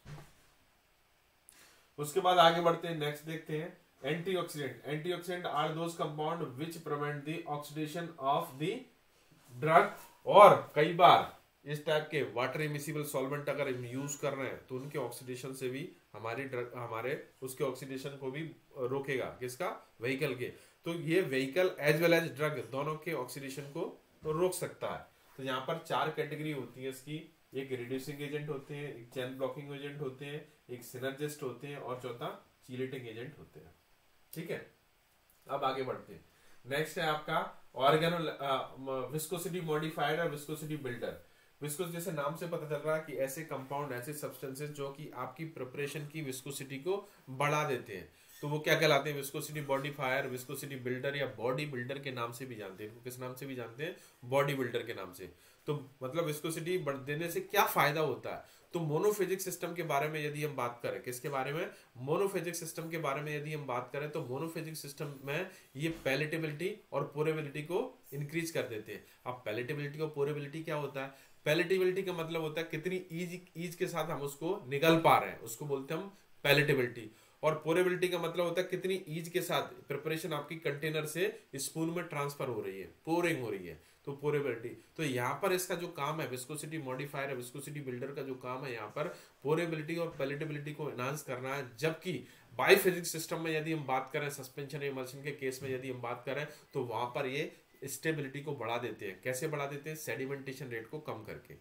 उसके बाद आगे बढ़ते हैं, नेक्स्ट देखते हैं antioxidant. Antioxidant are those compound which prevent the oxidation of the drug. और कई बार इस टाइप के वाटर इमिसिबल सॉल्वेंट अगर हम यूज कर रहे हैं तो उनके ऑक्सीडेशन से भी हमारी ड्रग, हमारे उसके ऑक्सीडेशन को भी रोकेगा। किसका? व्हीकल के। तो ये vehicle as well as drug दोनों के ऑक्सीडेशन को तो रोक सकता है। तो यहाँ पर 4 कैटेगरी होती है इसकी। एक रिड्यूसिंग एजेंट होते हैं, एक चैन ब्लॉकिंग एजेंट होते हैं, एक सिनर्जिस्ट होते हैं, और चौथा चीलेटिंग एजेंट होते हैं, ठीक है। अब आगे बढ़ते हैं। नेक्स्ट है आपका ऑर्गेनो विस्कोसिटी मॉडिफायर और विस्कोसिटी बिल्डर। विस्कोस जैसे नाम से पता चल रहा है कि ऐसे कंपाउंड, ऐसे सब्सटेंसेस जो कि आपकी प्रिपरेशन की विस्कोसिटी को बढ़ा देते हैं, तो वो क्या कहलाते हैं? विस्कोसिटी मॉडिफायर, विस्कोसिटी बिल्डर या बॉडी बिल्डर के नाम से भी जानते हैं। किस नाम से भी जानते हैं? बॉडी बिल्डर के नाम से। तो मतलब विस्कोसिटी बढ़ देने से क्या फायदा होता है? तो मोनोफेजिक सिस्टम के बारे में यदि हम बात करें, किसके बारे में? मोनोफेजिक सिस्टम के बारे में यदि हम बात करें, तो मोनोफेजिक सिस्टम में ये पैलेटेबिलिटी और पोरेबिलिटी को इंक्रीज कर देते हैं। अब पैलेटेबिलिटी और पोरेबिलिटी क्या होता है? पैलेटेबिलिटी का मतलब होता है कितनी ईज के साथ हम उसको निगल पा रहे हैं, उसको बोलते हैं हम पैलेटेबिलिटी। और पोरेबिलिटी का मतलब होता है कितनी ईज के साथ प्रिपरेशन आपकी कंटेनर से स्पून में ट्रांसफर हो रही है, पोरिंग हो रही है, तो पोरेबिलिटी। तो यहाँ पर इसका जो काम है, विस्कोसिटी मॉडिफायर है, विस्कोसिटी बिल्डर का जो काम है यहाँ पर पोरेबिलिटी और पैलेटेबिलिटी को एनहांस करना है। जबकि बायोफिजिक्स सिस्टम में यदि हम बात करें, सस्पेंशन इमल्शन के केस में यदि हम बात करें, तो वहां पर ये स्टेबिलिटी को बढ़ा देते हैं। कैसे बढ़ा देते हैं? सेडिमेंटेशन रेट को कम करके।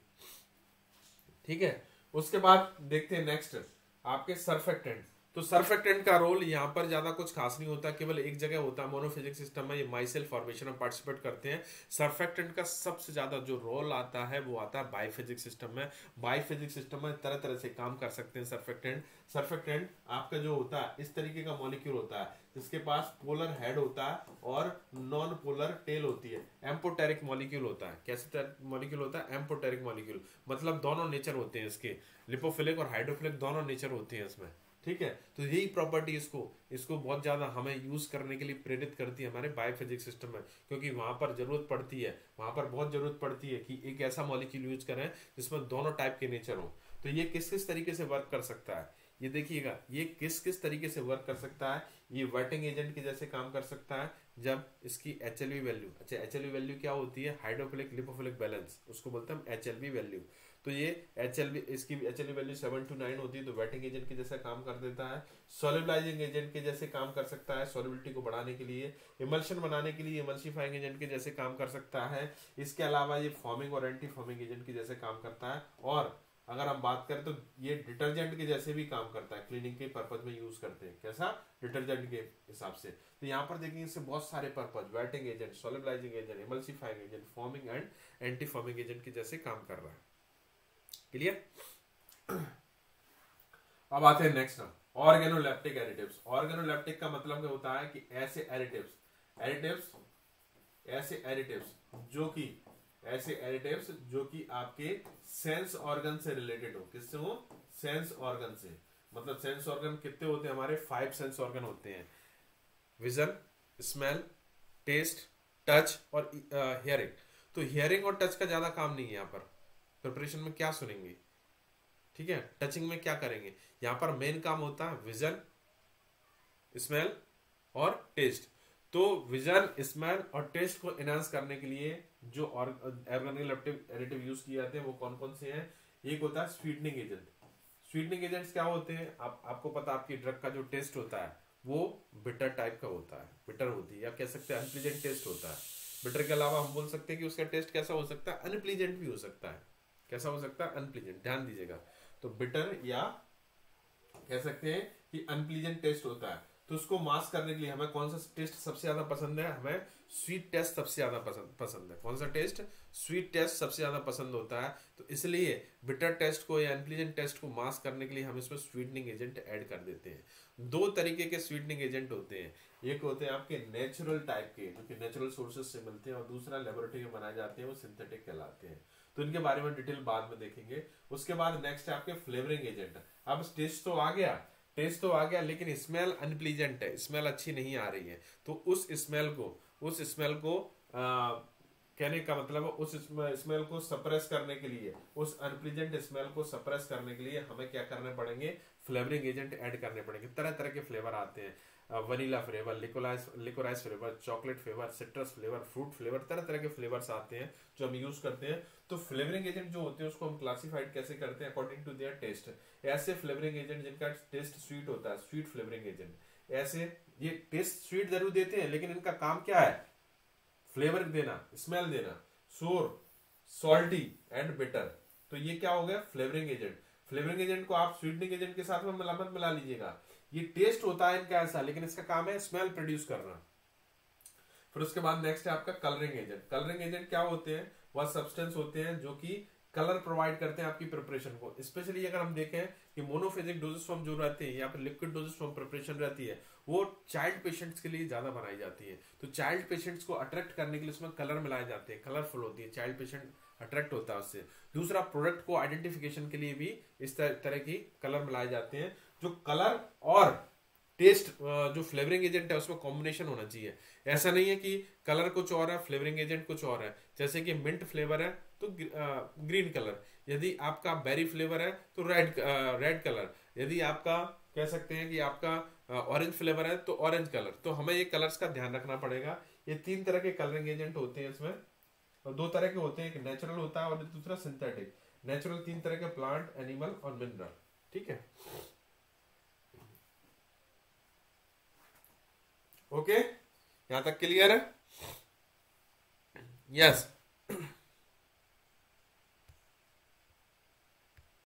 ठीक है, उसके बाद देखते हैं नेक्स्ट आपके सर्फेक्टेंट। तो सर्फेक्टेंट का रोल यहाँ पर ज्यादा कुछ खास नहीं होता, केवल एक जगह होता है मोनोफिजिक्स सिस्टम में, ये माइसेल फॉर्मेशन में पार्टिसिपेट करते हैं। सर्फेक्टेंट का सबसे ज्यादा जो रोल आता है वो आता है बायोफिजिक्स सिस्टम में। बायोफिजिक्स सिस्टम में तरह तरह से काम कर सकते हैं सर्फेक्टेंट। सर्फेक्टेंट आपका जो होता है इस तरीके का मॉलिक्यूल होता है, जिसके पास पोलर हेड होता है और नॉन पोलर टेल होती है। एम्पोटेरिक मॉलिक्यूल होता है। कैसे मॉलिक्यूल होता है? एम्पोटेरिक मॉलिक्यूल, मतलब दोनों नेचर होते हैं इसके, लिपोफिलिक और हाइड्रोफिलिक दोनों नेचर होते हैं इसमें। ठीक है, तो यही प्रॉपर्टी इसको बहुत ज्यादा हमें यूज करने के लिए प्रेरित करती है हमारे बायोफिजिक्स सिस्टम में, क्योंकि वहां पर जरूरत पड़ती है, वहां पर बहुत जरूरत पड़ती है कि एक ऐसा मॉलिक्यूल यूज करें जिसमें दोनों टाइप के नेचर हो। तो ये किस किस तरीके से वर्क कर सकता है, ये देखिएगा, ये किस किस तरीके से वर्क कर सकता है। ये वेटिंग एजेंट के जैसे काम कर सकता है जब इसकी HLV वैल्यू, अच्छा HLV वैल्यू क्या होती है? हाइड्रोफिलिक लिपोफिलिक बैलेंस, उसको बोलते हैं HLV वैल्यू। तो ये HLV, इसकी HLV वैल्यू 7 to 9 होती है, तो वेटिंग एजेंट के जैसा काम कर देता है। सोल्युबलाइजिंग एजेंट के जैसे काम कर सकता है सोल्युबिलिटी को बढ़ाने के लिए। इमल्शन बनाने के लिए इमल्सिफाइंग एजेंट के जैसे काम कर सकता है। इसके अलावा ये फॉर्मिंग और एंटी फॉर्मिंग एजेंट के जैसे काम करता है। और अगर हम बात करें तो ये डिटर्जेंट के जैसे भी काम करता है, क्लीनिंग के पर्पज में यूज करते हैं। कैसा? डिटर्जेंट के हिसाब से। तो यहाँ पर देखेंगे इससे बहुत सारे purpose, wetting agent, solubilizing agent, emulsifying agent, foaming and anti foaming agent के जैसे काम कर रहा है। क्लियर? अब आते हैं नेक्स्ट ना, ऑर्गेनोलेप्टिक एडिटिव्स। ऑर्गेनोलेप्टिक का मतलब क्या होता है कि ऐसे एडिटिव्स ऐसे एडिटिव्स जो कि आपके सेंस ऑर्गन से रिलेटेड हो। किससे हो? सेंस ऑर्गन से। मतलब सेंस ऑर्गन कितने होते हैं हमारे? 5 सेंस ऑर्गन होते हैं, विजन, स्मेल, टेस्ट, टच और हियरिंग। तो हियरिंग और टच का ज्यादा काम नहीं है यहाँ पर। प्रिपरेशन में क्या सुनेंगे, ठीक है, टचिंग में क्या करेंगे, यहाँ पर मेन काम होता है विजन, स्मेल और टेस्ट। तो विजन, स्मेल और टेस्ट को एनहांस करने के लिए जो ऑर्गेनोलेप्टिक एडिटिव यूज किए जाते हैं वो कौन कौन से हैं? एक होता है स्वीटनिंग एजेंट। स्वीटनिंग एजेंट्स क्या होते हैं? आपको पता, आपकी ड्रग का जो टेस्ट होता है वो बिटर टाइप का होता है, बिटर होती है, या कह सकते हैं अनप्लीजेंट टेस्ट होता है। बिटर के अलावा हम बोल सकते हैं कि उसका टेस्ट कैसा हो सकता है? अनप्लीजेंट भी हो सकता है। कैसा हो सकता है? अनप्लीजेंट। ध्यान दीजिएगा, तो बिटर या कह सकते हैं कि अनप्लीजेंट टेस्ट होता है। तो उसको मास्क करने के लिए हमें कौन सा टेस्ट सबसे ज्यादा पसंद है? हमें स्वीट टेस्ट सबसे ज्यादा पसंद है। कौन सा टेस्ट? स्वीट टेस्ट सबसे ज्यादा पसंद होता है। तो इसलिए बिटर टेस्ट को या अनप्लीजेंट टेस्ट को मास्क करने के लिए हम इसमें स्वीटनिंग एजेंट ऐड कर देते हैं। 2 तरीके के स्वीटनिंग एजेंट होते हैं, एक होते हैं आपके नेचुरल टाइप के जो कि नेचुरल सोर्सेज से मिलते हैं, और दूसरा लेबोरेटरी में बनाए जाते हैं, वो सिंथेटिक कहलाते हैं। तो इनके बारे में डिटेल बाद में देखेंगे। उसके बाद नेक्स्ट है आपके फ्लेवरिंग एजेंट। अब टेस्ट तो आ गया, लेकिन स्मेल अनप्लीजेंट है, स्मेल अच्छी नहीं आ रही है। तो उस स्मेल को कहने का मतलब है उस स्मेल को सप्रेस करने के लिए, उस अनप्लीजेंट स्मेल को सप्रेस करने के लिए हमें क्या करने पड़ेंगे? फ्लेवरिंग एजेंट ऐड करने पड़ेंगे। तरह तरह के फ्लेवर आते हैं, vanilla flavour, liquorice flavour, chocolate flavour, citrus flavour, fruit flavour, तरह तरह के फ्लेवर्स आते हैं जो हम यूज करते हैं। तो फ्लेवरिंग एजेंट जो होते हैं उसको हम क्लासिफाइड कैसे करते हैं? According to their taste. ऐसे फ्लेवरिंग एजेंट जिनका टेस्ट स्वीट होता है, स्वीट फ्लेवरिंग एजेंट। ऐसे ये टेस्ट स्वीट जरूर देते हैं, लेकिन इनका काम क्या है? फ्लेवर देना, स्मेल देना, सोर, सॉल्टी एंड बिटर। तो ये क्या हो गया? Flavouring agent. फ्लेवरिंग एजेंट को आप स्वीटनिंग एजेंट के साथ में मत मिला लीजिएगा। ये टेस्ट होता है इनका ऐसा, लेकिन इसका काम है स्मेल प्रोड्यूस करना। फिर उसके बाद नेक्स्ट है आपका कलरिंग एजेंट। कलरिंग एजेंट क्या होते हैं? वह सब्सटेंस होते हैं जो कि कलर प्रोवाइड करते हैं आपकी प्रिपरेशन को। स्पेशली अगर हम देखें कि मोनोफेजिक डोजेस फॉर्म जो रहते हैं या फिर लिक्विड डोजेस फॉर्म प्रिपरेशन रहती है, वो चाइल्ड पेशेंट्स के लिए ज्यादा बनाई जाती है। तो चाइल्ड पेशेंट्स को अट्रैक्ट करने के लिए उसमें कलर मिलाए जाते हैं, कलरफुल होती है, चाइल्ड पेशेंट अट्रैक्ट होता है उससे। दूसरा, प्रोडक्ट को आइडेंटिफिकेशन के लिए भी इस तरह की कलर मिलाए जाते हैं। जो कलर और टेस्ट, जो फ्लेवरिंग एजेंट है उसमें कॉम्बिनेशन होना चाहिए। ऐसा नहीं है कि कलर कुछ और है, फ्लेवरिंग एजेंट कुछ और है। जैसे कि मिंट फ्लेवर है तो ग्रीन कलर, यदि आपका बेरी फ्लेवर है तो रेड कलर, यदि आपका कह सकते हैं कि आपका ऑरेंज फ्लेवर है तो ऑरेंज कलर। तो हमें ये कलर्स का ध्यान रखना पड़ेगा। ये 3 तरह के कलरिंग एजेंट होते हैं इसमें, और 2 तरह के होते हैं, एक नेचुरल होता है और दूसरा सिंथेटिक। नेचुरल 3 तरह के, प्लांट, एनिमल और मिनरल। ठीक है, ओके, यहां तक क्लियर है? यस।